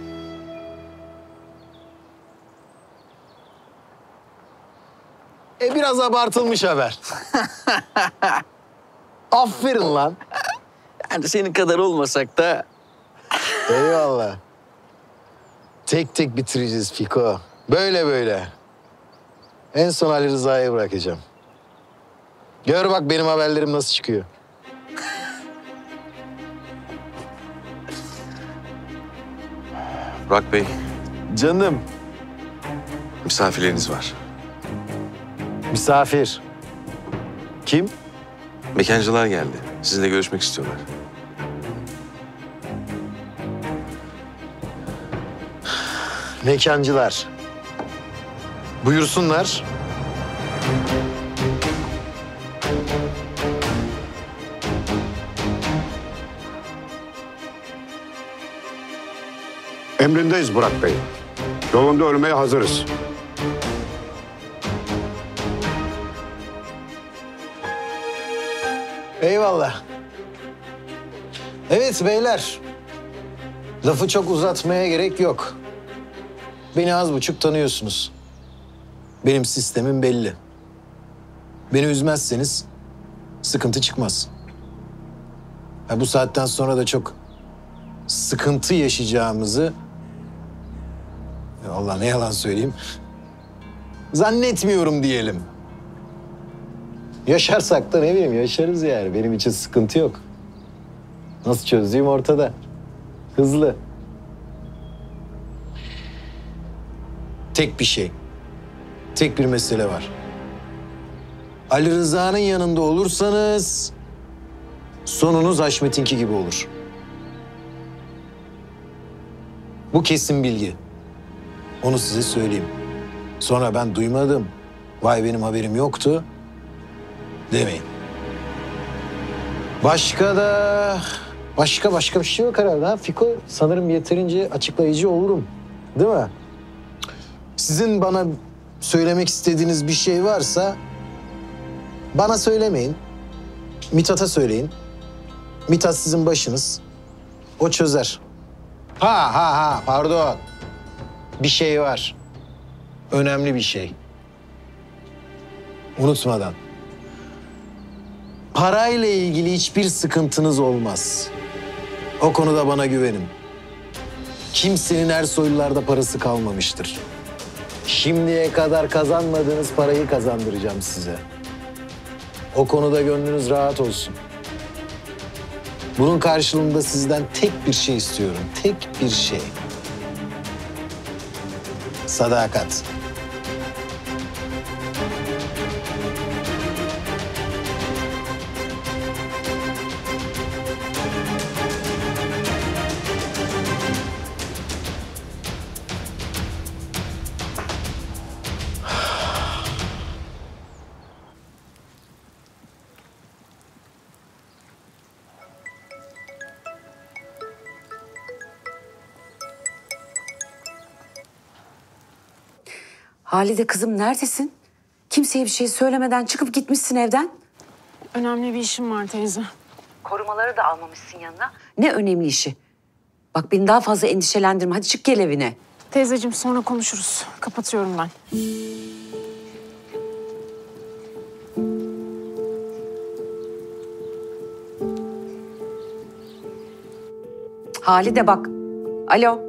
E biraz abartılmış haber. Aferin lan. Yani senin kadar olmasak da... Eyvallah. Tek tek bitireceğiz Fiko. Böyle böyle. En son Ali Rıza'ya bırakacağım. Gör bak benim haberlerim nasıl çıkıyor. Burak Bey, Canım. misafirleriniz var. Misafir. Kim? Mekancılar geldi. Sizinle görüşmek istiyorlar. Mekancılar. Buyursunlar. Emrindeyiz Burak Bey. Yolunda ölmeye hazırız. Eyvallah. Evet beyler. Lafı çok uzatmaya gerek yok. Beni az buçuk tanıyorsunuz. Benim sistemim belli. Beni üzmezseniz sıkıntı çıkmaz. Ha, bu saatten sonra da çok sıkıntı yaşayacağımızı... Allah ne yalan söyleyeyim. Zannetmiyorum diyelim. Yaşarsak da ne bileyim yaşarız yani. Benim için sıkıntı yok. Nasıl çözdüğüm ortada. Hızlı. Tek bir şey. Tek bir mesele var. Ali Rıza'nın yanında olursanız sonunuz Haşmet'inki gibi olur. Bu kesin bilgi. Onu size söyleyeyim. Sonra ben duymadım. Vay benim haberim yoktu demeyin. Başka da... Başka başka bir şey yok herhalde ha Fiko. Sanırım yeterince açıklayıcı olurum. Değil mi? Sizin bana söylemek istediğiniz bir şey varsa bana söylemeyin. Mithat'a söyleyin. Mithat sizin başınız. O çözer. Ha ha ha pardon. Bir şey var. Önemli bir şey. Unutmadan. Parayla ilgili hiçbir sıkıntınız olmaz. O konuda bana güvenin. Kimsenin Ersoylularda parası kalmamıştır. Şimdiye kadar kazanmadığınız parayı kazandıracağım size. O konuda gönlünüz rahat olsun. Bunun karşılığında sizden tek bir şey istiyorum. Tek bir şey. Sadakat. Halide kızım neredesin? Kimseye bir şey söylemeden çıkıp gitmişsin evden. Önemli bir işim var teyze. Korumaları da almamışsın yanına. Ne önemli işi? Bak beni daha fazla endişelendirme. Hadi çık gel evine. Teyzeciğim sonra konuşuruz. Kapatıyorum ben. Halide bak. Alo.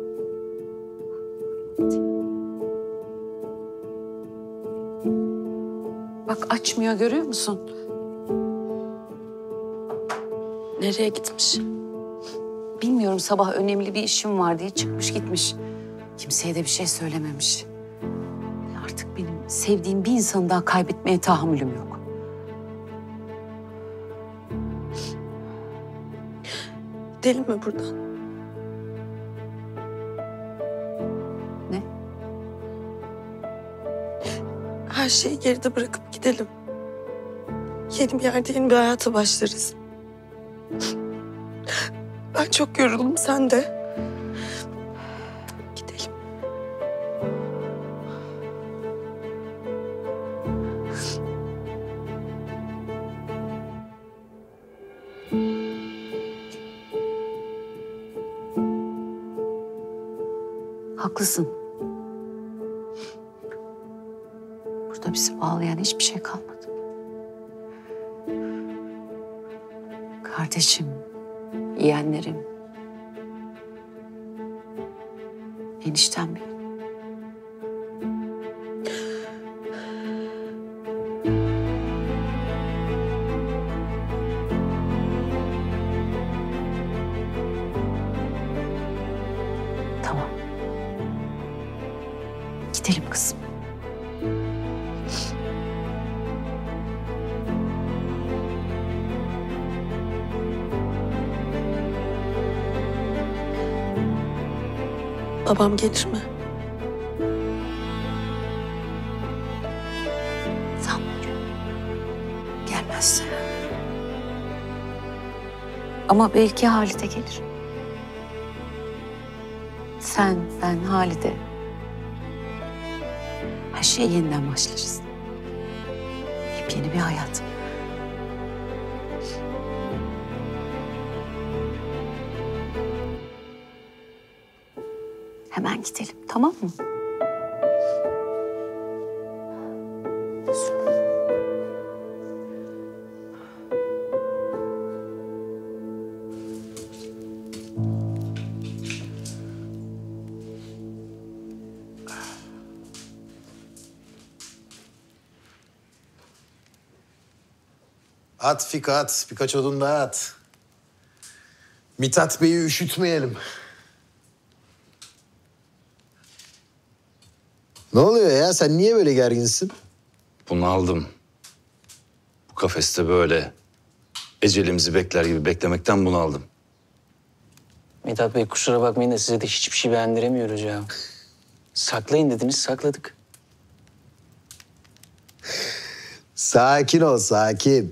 Bak açmıyor görüyor musun? Nereye gitmiş? Bilmiyorum sabah önemli bir işim var diye çıkmış gitmiş. Kimseye de bir şey söylememiş. Artık benim sevdiğim bir insanı daha kaybetmeye tahammülüm yok. Gidelim mi buradan? Ne? Her şeyi geride bırakıp gidelim. Yeni bir yerde yeni bir hayata başlarız. Ben çok yoruldum, sen de. Gidelim. Haklısın. Burada bizi bağlayan hiçbir şey kalmadı. Kardeşim, yeğenlerim, eniştem bile. Tamam. Gidelim kızım. Babam gelir mi? Sanmıyorum. Gelmez. Ama belki Halide gelir. Sen, ben, Halide. Her şeye yeniden başlarız. Yepyeni bir hayat. Hemen gidelim, tamam mı? At Fiko at. Birkaç odun daha at. Mithat Bey'i üşütmeyelim. Ne oluyor ya? Sen niye böyle gerginsin? Bunaldım. Bu kafeste böyle ecelimizi bekler gibi beklemekten bunaldım. Mithat Bey kusura bakmayın da size de hiçbir şey beğendiremiyoruz ya. Saklayın dediniz, sakladık. Sakin ol, sakin.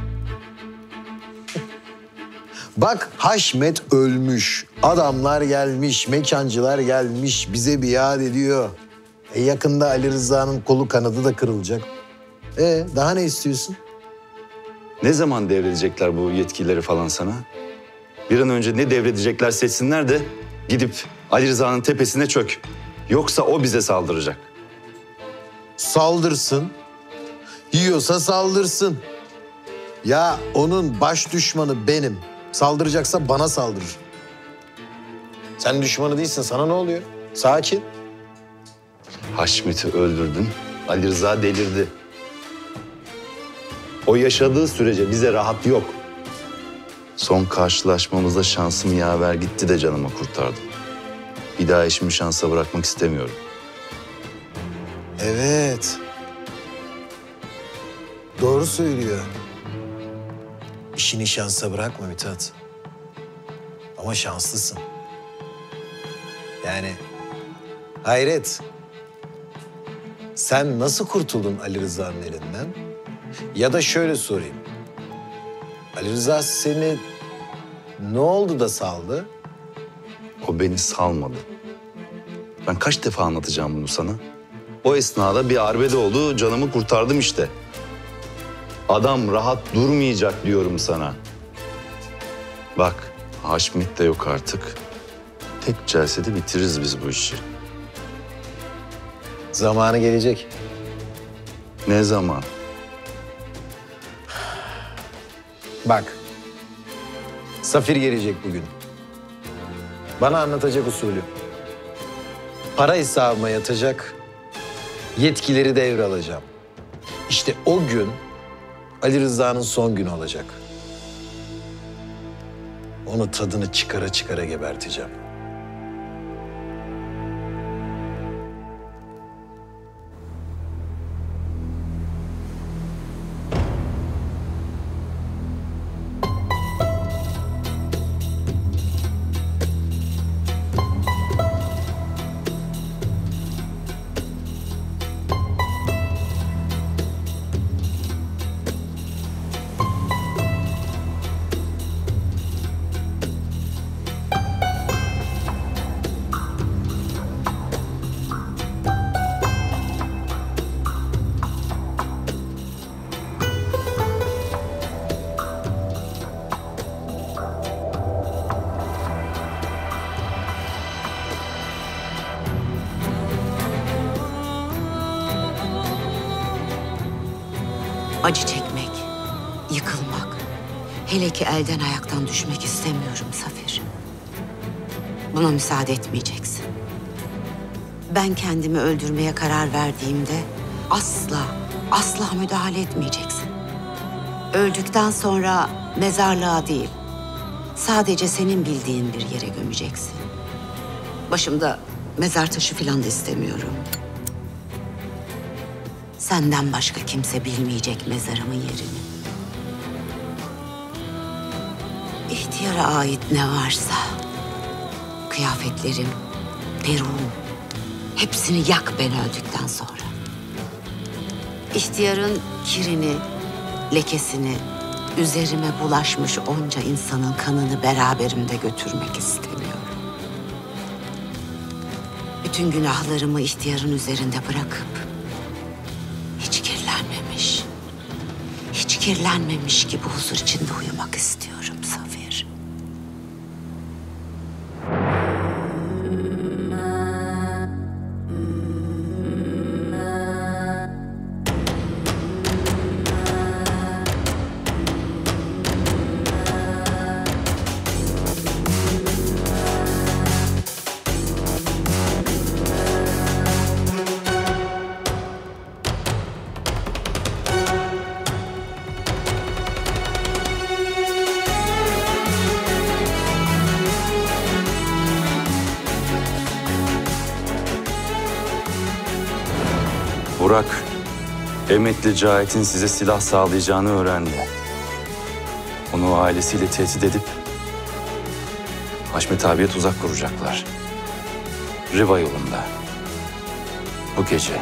Bak Haşmet ölmüş. Adamlar gelmiş, mekancılar gelmiş. Bize biat ediyor. E yakında Ali Rıza'nın kolu kanadı da kırılacak. E daha ne istiyorsun? Ne zaman devredecekler bu yetkileri falan sana? Bir an önce ne devredecekler seçsinler de gidip Ali Rıza'nın tepesine çök. Yoksa o bize saldıracak. Saldırsın. Yiyorsa saldırsın. Ya onun baş düşmanı benim. Saldıracaksa bana saldırır. Sen düşmanı değilsin. Sana ne oluyor? Sakin. Haşmet'i öldürdün. Ali Rıza delirdi. O yaşadığı sürece bize rahat yok. Son karşılaşmamızda şansım yaver gitti de canımı kurtardım. Bir daha işimi şansa bırakmak istemiyorum. Evet. Doğru söylüyor. İşini şansa bırakma Mithat. Ama şanslısın. Yani hayret. Sen nasıl kurtuldun Ali Rıza'nın elinden? Ya da şöyle sorayım. Ali Rıza seni ne oldu da saldı? O beni salmadı. Ben kaç defa anlatacağım bunu sana? O esnada bir arbede oldu, canımı kurtardım işte. Adam rahat durmayacak diyorum sana. Bak, Haşmet de yok artık. Tek celsede bitiririz biz bu işi. Zamanı gelecek. Ne zaman? Bak. Safir gelecek bugün. Bana anlatacak usulü. Para hesabıma yatacak. Yetkileri devralacağım. İşte o gün Ali Rıza'nın son günü olacak. Onu tadını çıkara çıkara geberteceğim. Acı çekmek, yıkılmak, hele ki elden ayaktan düşmek istemiyorum Safir. Buna müsaade etmeyeceksin. Ben kendimi öldürmeye karar verdiğimde asla, asla müdahale etmeyeceksin. Öldükten sonra mezarlığa değil, sadece senin bildiğin bir yere gömeceksin. Başımda mezar taşı falan da istemiyorum. Senden başka kimse bilmeyecek mezarımın yerini. İhtiyara ait ne varsa, kıyafetlerim, peruğum, hepsini yak ben öldükten sonra. İhtiyarın kirini, lekesini, üzerime bulaşmış onca insanın kanını beraberimde götürmek istemiyorum. Bütün günahlarımı ihtiyarın üzerinde bırakıp hiç kirlenmemiş, hiç kirlenmemiş gibi huzur içinde uyumak istiyorum Safir. Burak, Emetli Cahit'in size silah sağlayacağını öğrendi. Onu ailesiyle tehdit edip Haşmet abiye tuzak kuracaklar. Riva yolunda. Bu gece.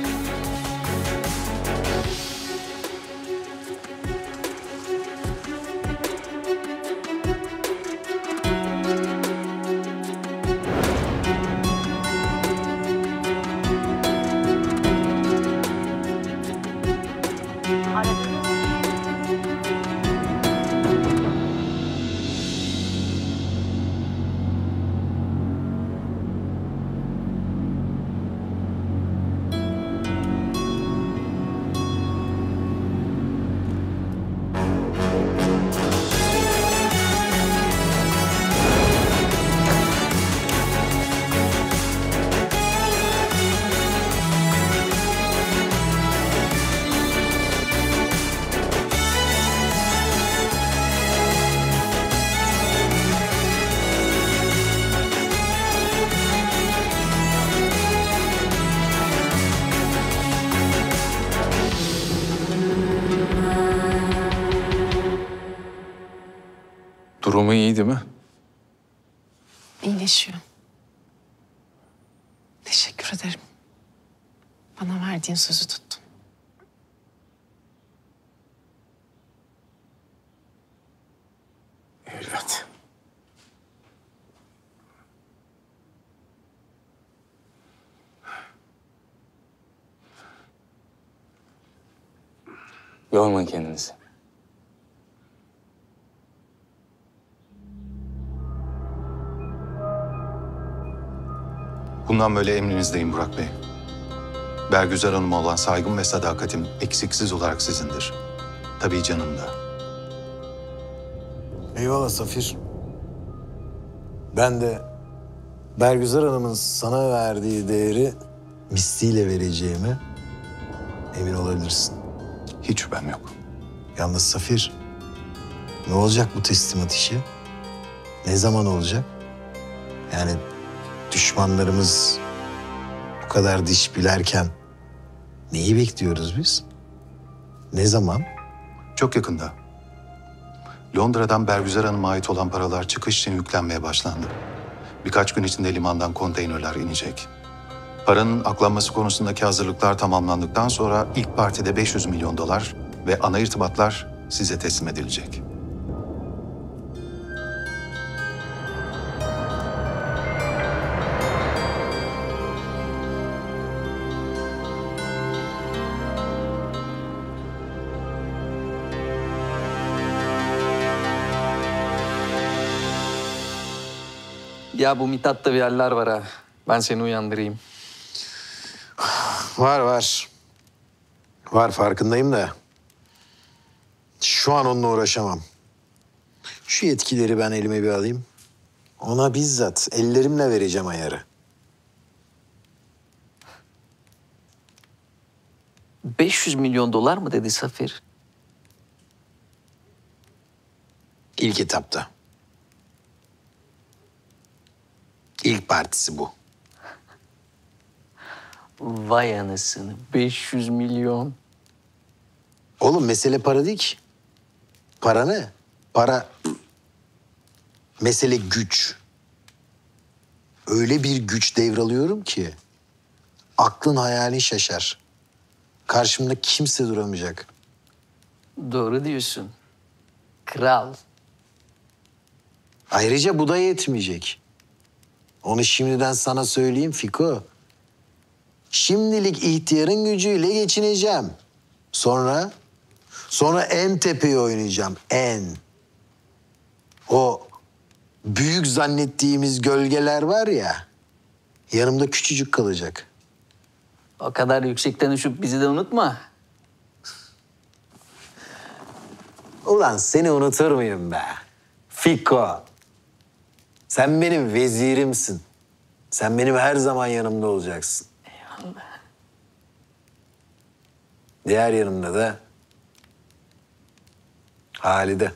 Durumu iyi değil mi? İyileşiyor. Teşekkür ederim. Bana verdiğin sözü tuttun. Evlat. Yormayın kendinizi. Bundan böyle emrinizdeyim Burak Bey. Bergüzar Hanım'a olan saygım ve sadakatim eksiksiz olarak sizindir. Tabii canım da. Eyvallah Safir. Ben de Bergüzar Hanım'ın sana verdiği değeri misliyle vereceğime emin olabilirsin. Hiç şüphem yok. Yalnız Safir, ne olacak bu teslimat işi? Ne zaman olacak? Yani düşmanlarımız bu kadar diş bilerken neyi bekliyoruz biz? Ne zaman? Çok yakında. Londra'dan Bergüzar Hanım'a ait olan paralar çıkış için yüklenmeye başlandı. Birkaç gün içinde limandan konteynerler inecek. Paranın aklanması konusundaki hazırlıklar tamamlandıktan sonra ilk partide beş yüz milyon dolar ve ana irtibatlar size teslim edilecek. Ya bu Mithat'ta bir haller var ha. Ben seni uyandırayım. Var var. Var farkındayım da. Şu an onunla uğraşamam. Şu yetkileri ben elime bir alayım. Ona bizzat ellerimle vereceğim ayarı. beş yüz milyon dolar mı dedi Safir? İlk etapta. İlk partisi bu. Vay anasını. beş yüz milyon. Oğlum mesele para değil ki. Para ne? Para... Mesele güç. Öyle bir güç devralıyorum ki... aklın hayalin şaşar. Karşımda kimse duramayacak. Doğru diyorsun. Kral. Ayrıca bu da yetmeyecek. Onu şimdiden sana söyleyeyim Fiko. Şimdilik ihtiyarın gücüyle geçineceğim. Sonra, sonra en tepeye oynayacağım, en. O büyük zannettiğimiz gölgeler var ya, yanımda küçücük kalacak. O kadar yüksekten uçup bizi de unutma. Ulan seni unutur muyum be? Fiko. Sen benim vezirimsin. Sen benim her zaman yanımda olacaksın. Eyvallah. Diğer yanımda da Halide.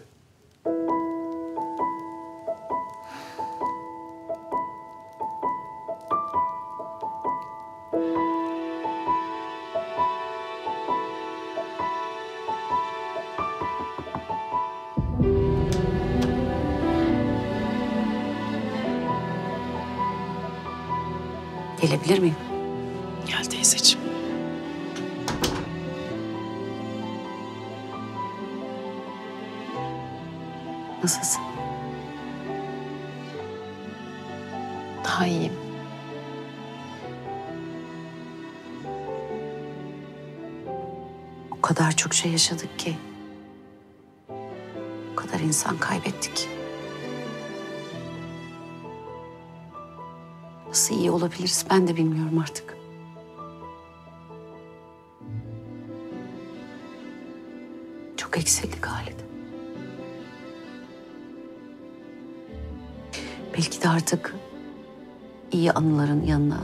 Gelebilir miyim? Gel teyzeciğim. Nasılsın? Daha iyiyim. O kadar çok şey yaşadık ki. O kadar insan kaybettik. Nasıl iyi olabiliriz ben de bilmiyorum artık. Çok eksildik Halide. Belki de artık iyi anıların yanına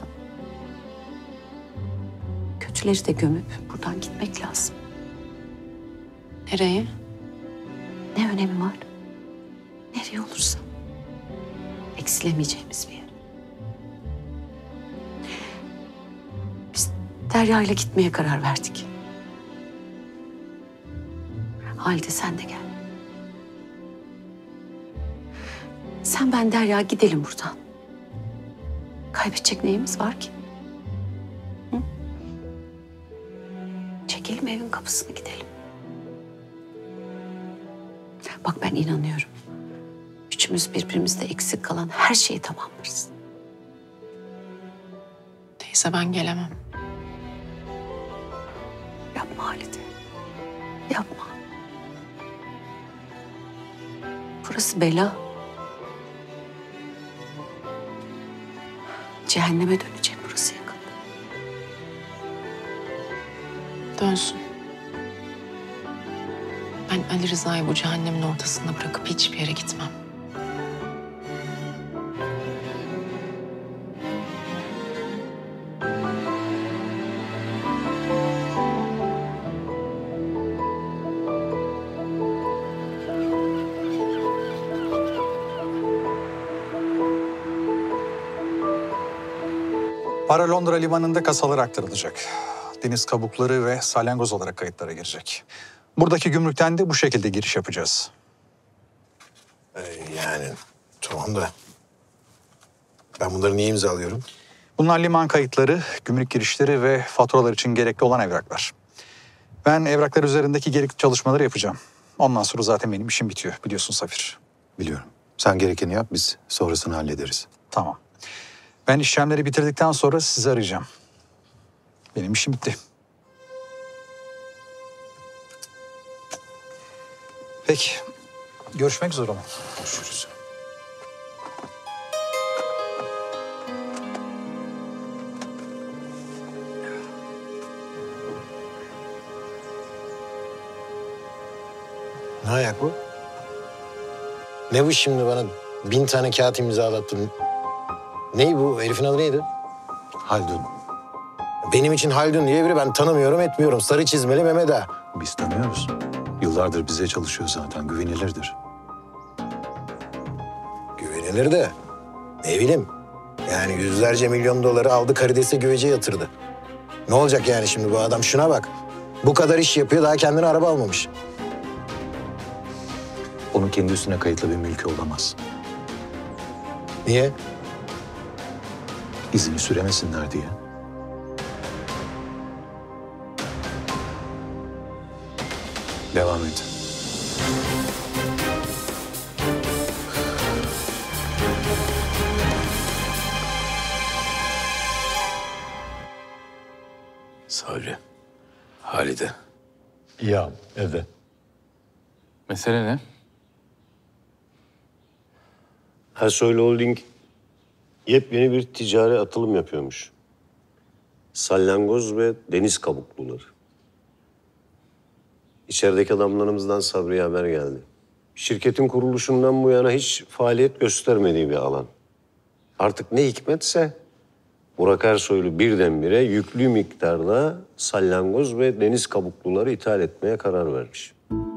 kötüleri de gömüp buradan gitmek lazım. Nereye? Ne önemi var? Nereye olursa. Eksilemeyeceğimiz bir yer. Biz Derya ile gitmeye karar verdik. Halide sen de gel. Sen ben Derya gidelim buradan. Kaybedecek neyimiz var ki? Hı? Çekelim evin kapısını gidelim. Bak ben inanıyorum. Üçümüz birbirimizde eksik kalan her şeyi tamamlarız. Teyze ben gelemem. Yapma Halide. Yapma. Burası bela. Cehenneme dönecek burası yakında. Dönsün. Ben Ali Rıza'yı bu cehennemin ortasında bırakıp hiçbir yere gitmem. Para Londra limanında kasalara aktarılacak. Deniz kabukları ve salyangoz olarak kayıtlara girecek. Buradaki gümrükten de bu şekilde giriş yapacağız. Ee, yani tamam da ben bunları niye imzalıyorum? Bunlar liman kayıtları, gümrük girişleri ve faturalar için gerekli olan evraklar. Ben evraklar üzerindeki gerekli çalışmaları yapacağım. Ondan sonra zaten benim işim bitiyor. Biliyorsun Safir. Biliyorum. Sen gerekeni yap, biz sonrasını hallederiz. Tamam. Ben işlemleri bitirdikten sonra sizi arayacağım. Benim işim bitti. Peki. Görüşmek üzere. Görüşürüz. Ne ayak bu? Ne bu şimdi bana bin tane kağıt imzalattın? Ney bu? Herifin adı neydi? Haldun. Benim için Haldun diye biri ben tanımıyorum etmiyorum. Sarı çizmeli Mehmet Ağa. Biz tanıyoruz. Yıllardır bize çalışıyor zaten, güvenilirdir. Güvenilir de ne bileyim. Yani yüzlerce milyon doları aldı karidese güvece yatırdı. Ne olacak yani şimdi bu adam? Şuna bak. Bu kadar iş yapıyor daha kendine araba almamış. Onun kendi üstüne kayıtlı bir mülkü olamaz. Niye? İzini süremesinler diye. Devam et. Sabri, Halide. Ya evde. Mesele ne? Ersoy Holding yepyeni bir ticari atılım yapıyormuş. Salyangoz ve deniz kabukluları. İçerideki adamlarımızdan Sabri'ye haber geldi. Şirketin kuruluşundan bu yana hiç faaliyet göstermediği bir alan. Artık ne hikmetse Burak Ersoylu birdenbire yüklü miktarda salyangoz ve deniz kabukluları ithal etmeye karar vermiş.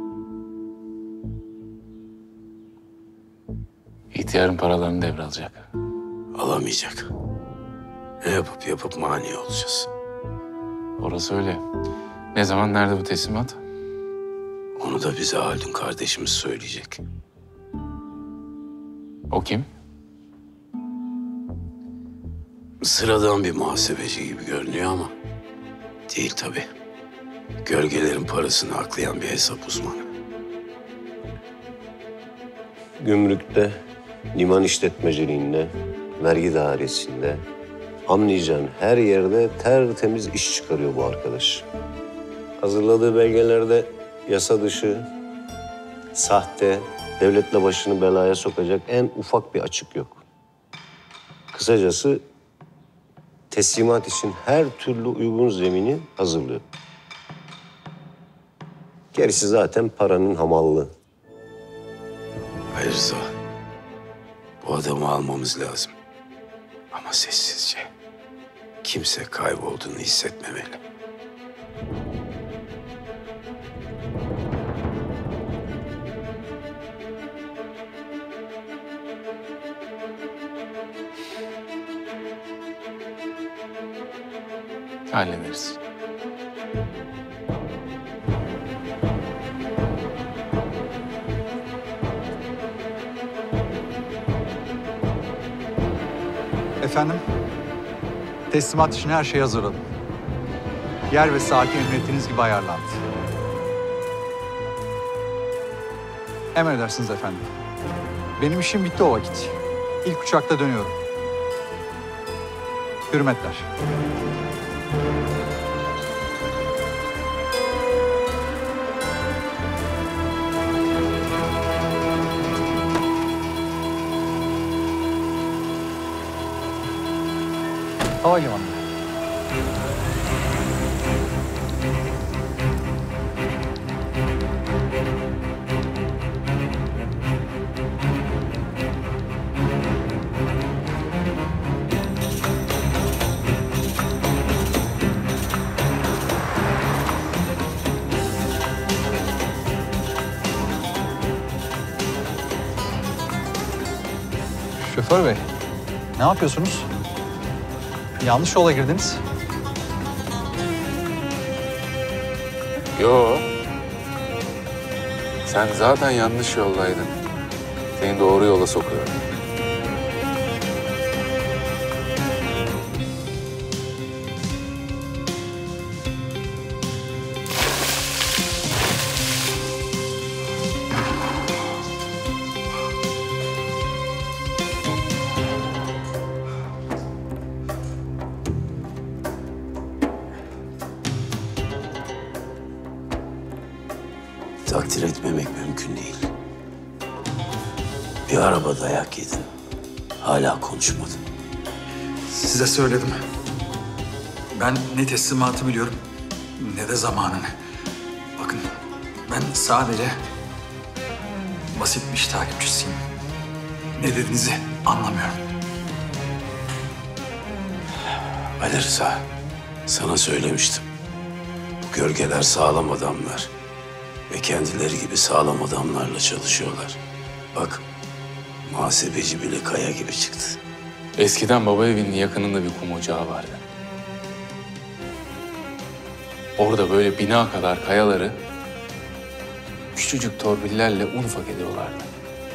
İhtiyarın paralarını devralacak. Alamayacak. Ne yapıp yapıp mani olacağız. Orası öyle. Ne zaman, nerede bu teslimat? Onu da bize Haldun kardeşimiz söyleyecek. O kim? Sıradan bir muhasebeci gibi görünüyor ama değil tabii. Gölgelerin parasını aklayan bir hesap uzmanı. Gümrükte, liman işletmeciliğinde, vergi dairesinde, anlayacağın her yerde tertemiz iş çıkarıyor bu arkadaş. Hazırladığı belgelerde yasa dışı, sahte, devletle başını belaya sokacak en ufak bir açık yok. Kısacası teslimat için her türlü uygun zemini hazırlıyor. Gerisi zaten paranın hamallığı. Hayır Rıza. Bu adamı almamız lazım. Ama sessizce. Kimse kaybolduğunu hissetmemeli. Hallederiz. Efendim, teslimat için her şey hazırladım. Yer ve saati emrettiğiniz gibi ayarlandı. Emredersiniz efendim. Benim işim bitti o vakit. İlk uçakta dönüyorum. Hürmetler. Havalimanında. Şoför bey, ne yapıyorsunuz? Yanlış yola girdiniz. Yo. Sen zaten yanlış yoldaydın. Seni doğru yola sokuyorum. Takdir etmemek mümkün değil. Bir araba dayak yedin. Hala konuşmadın. Size söyledim. Ben ne teslimatı biliyorum ne de zamanını. Bakın ben sadece basit bir iş takipçisiyim. Ne dediğinizi anlamıyorum. Ali Rıza, sana söylemiştim. Bu gölgeler sağlam adamlar. Ve kendileri gibi sağlam adamlarla çalışıyorlar. Bak, muhasebeci bile kaya gibi çıktı. Eskiden baba evinin yakınında bir kum ocağı vardı. Orada böyle bina kadar kayaları küçücük torpillerle un ufak ediyorlardı.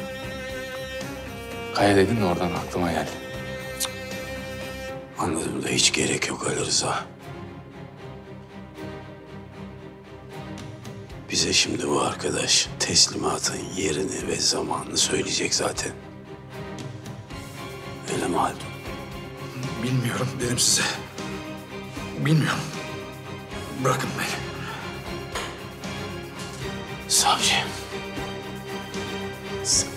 Kaya dedin de oradan aklıma geldi. Anladım da hiç gerek yok Ali Rıza. Bize şimdi bu arkadaş teslimatın yerini ve zamanını söyleyecek zaten. Öyle mi Haldun? Bilmiyorum dedim size. Bilmiyorum. Bırakın beni. Savcı. Sakın.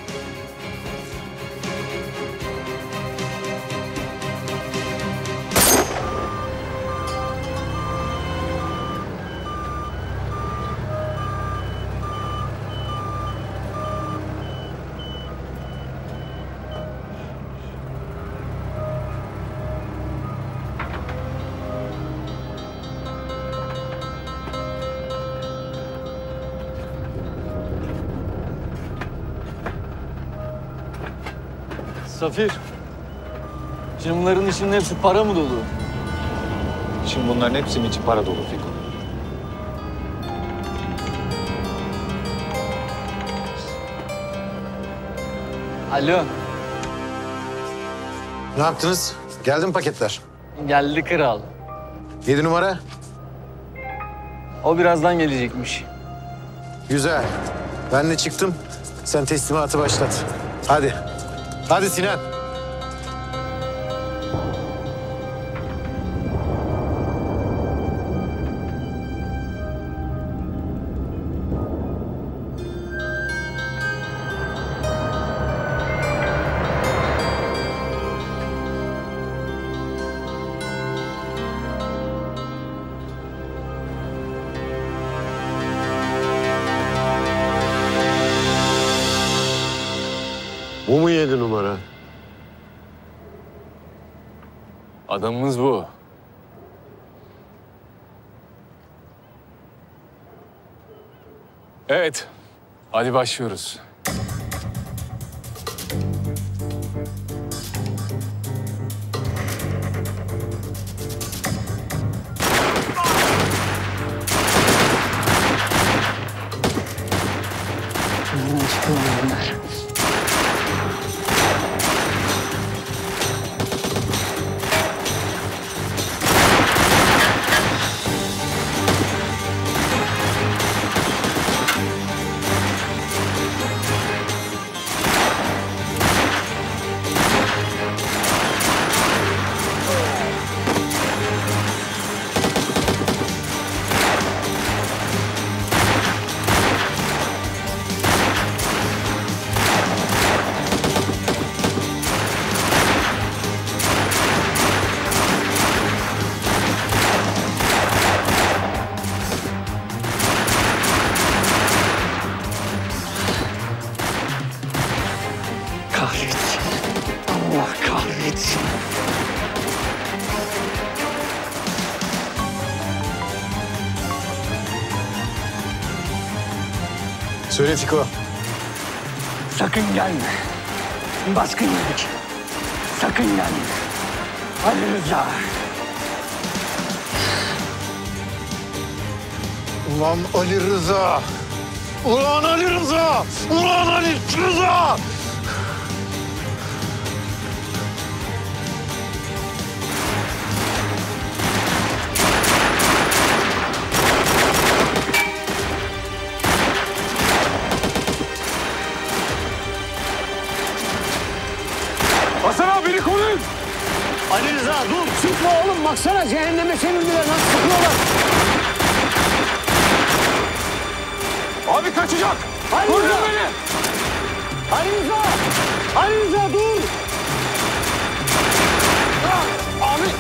Safir, şimdi bunların içinin hepsi para mı dolu? Şimdi bunların hepsinin içi para dolu Fiko. Alo, Ne yaptınız? Geldi mi paketler? geldi kral. Yedi numara. O birazdan gelecekmiş. Güzel. Ben de çıktım. Sen teslimatı başlat. Hadi. Hadi Sinan. Bu mu yedi numara? Adamımız bu. Evet. Hadi başlıyoruz. Buradan çıkıyorlar bunlar. kahretsin. Allah kahretsin. Söyle Fiko. Sakın gelme. Baskın yedik. Sakın gelme. Ali Rıza. Ulan Ali Rıza! Ulan Ali Rıza! Ulan Ali Rıza! Hasan abi beni koruyun. Ali Rıza dur. Sıkma oğlum baksana cehenneme çevirdiler. Nasıl sıkıyorlar? Abi kaçacak. Dur beni. Ali Rıza. Ali Rıza dur. Abi.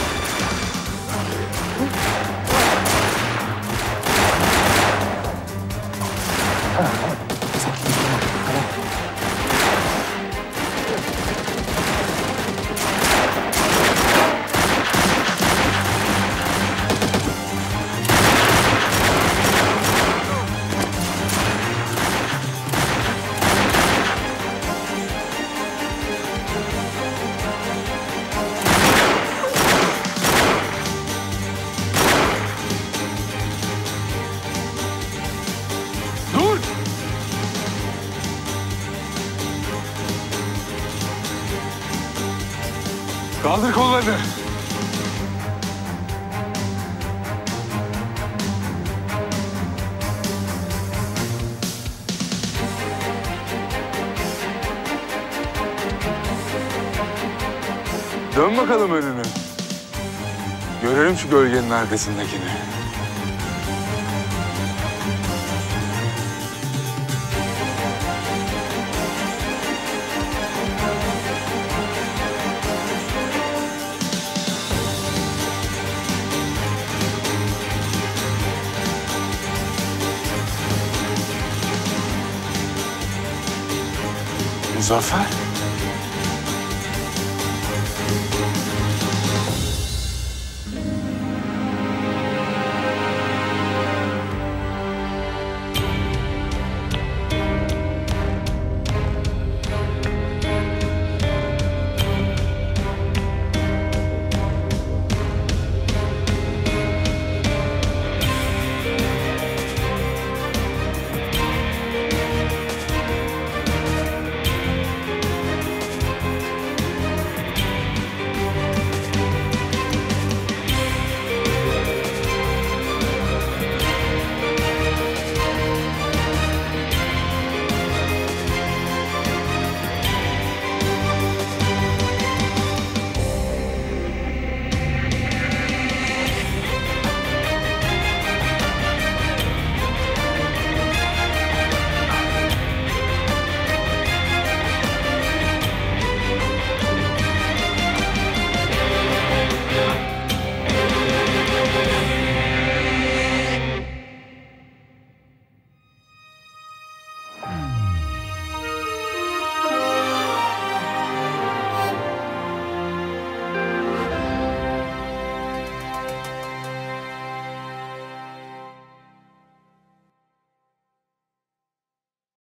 Kaldır kollarını. Dön bakalım önünü. Görelim şu gölgenin arkasındakini. Muzaffer.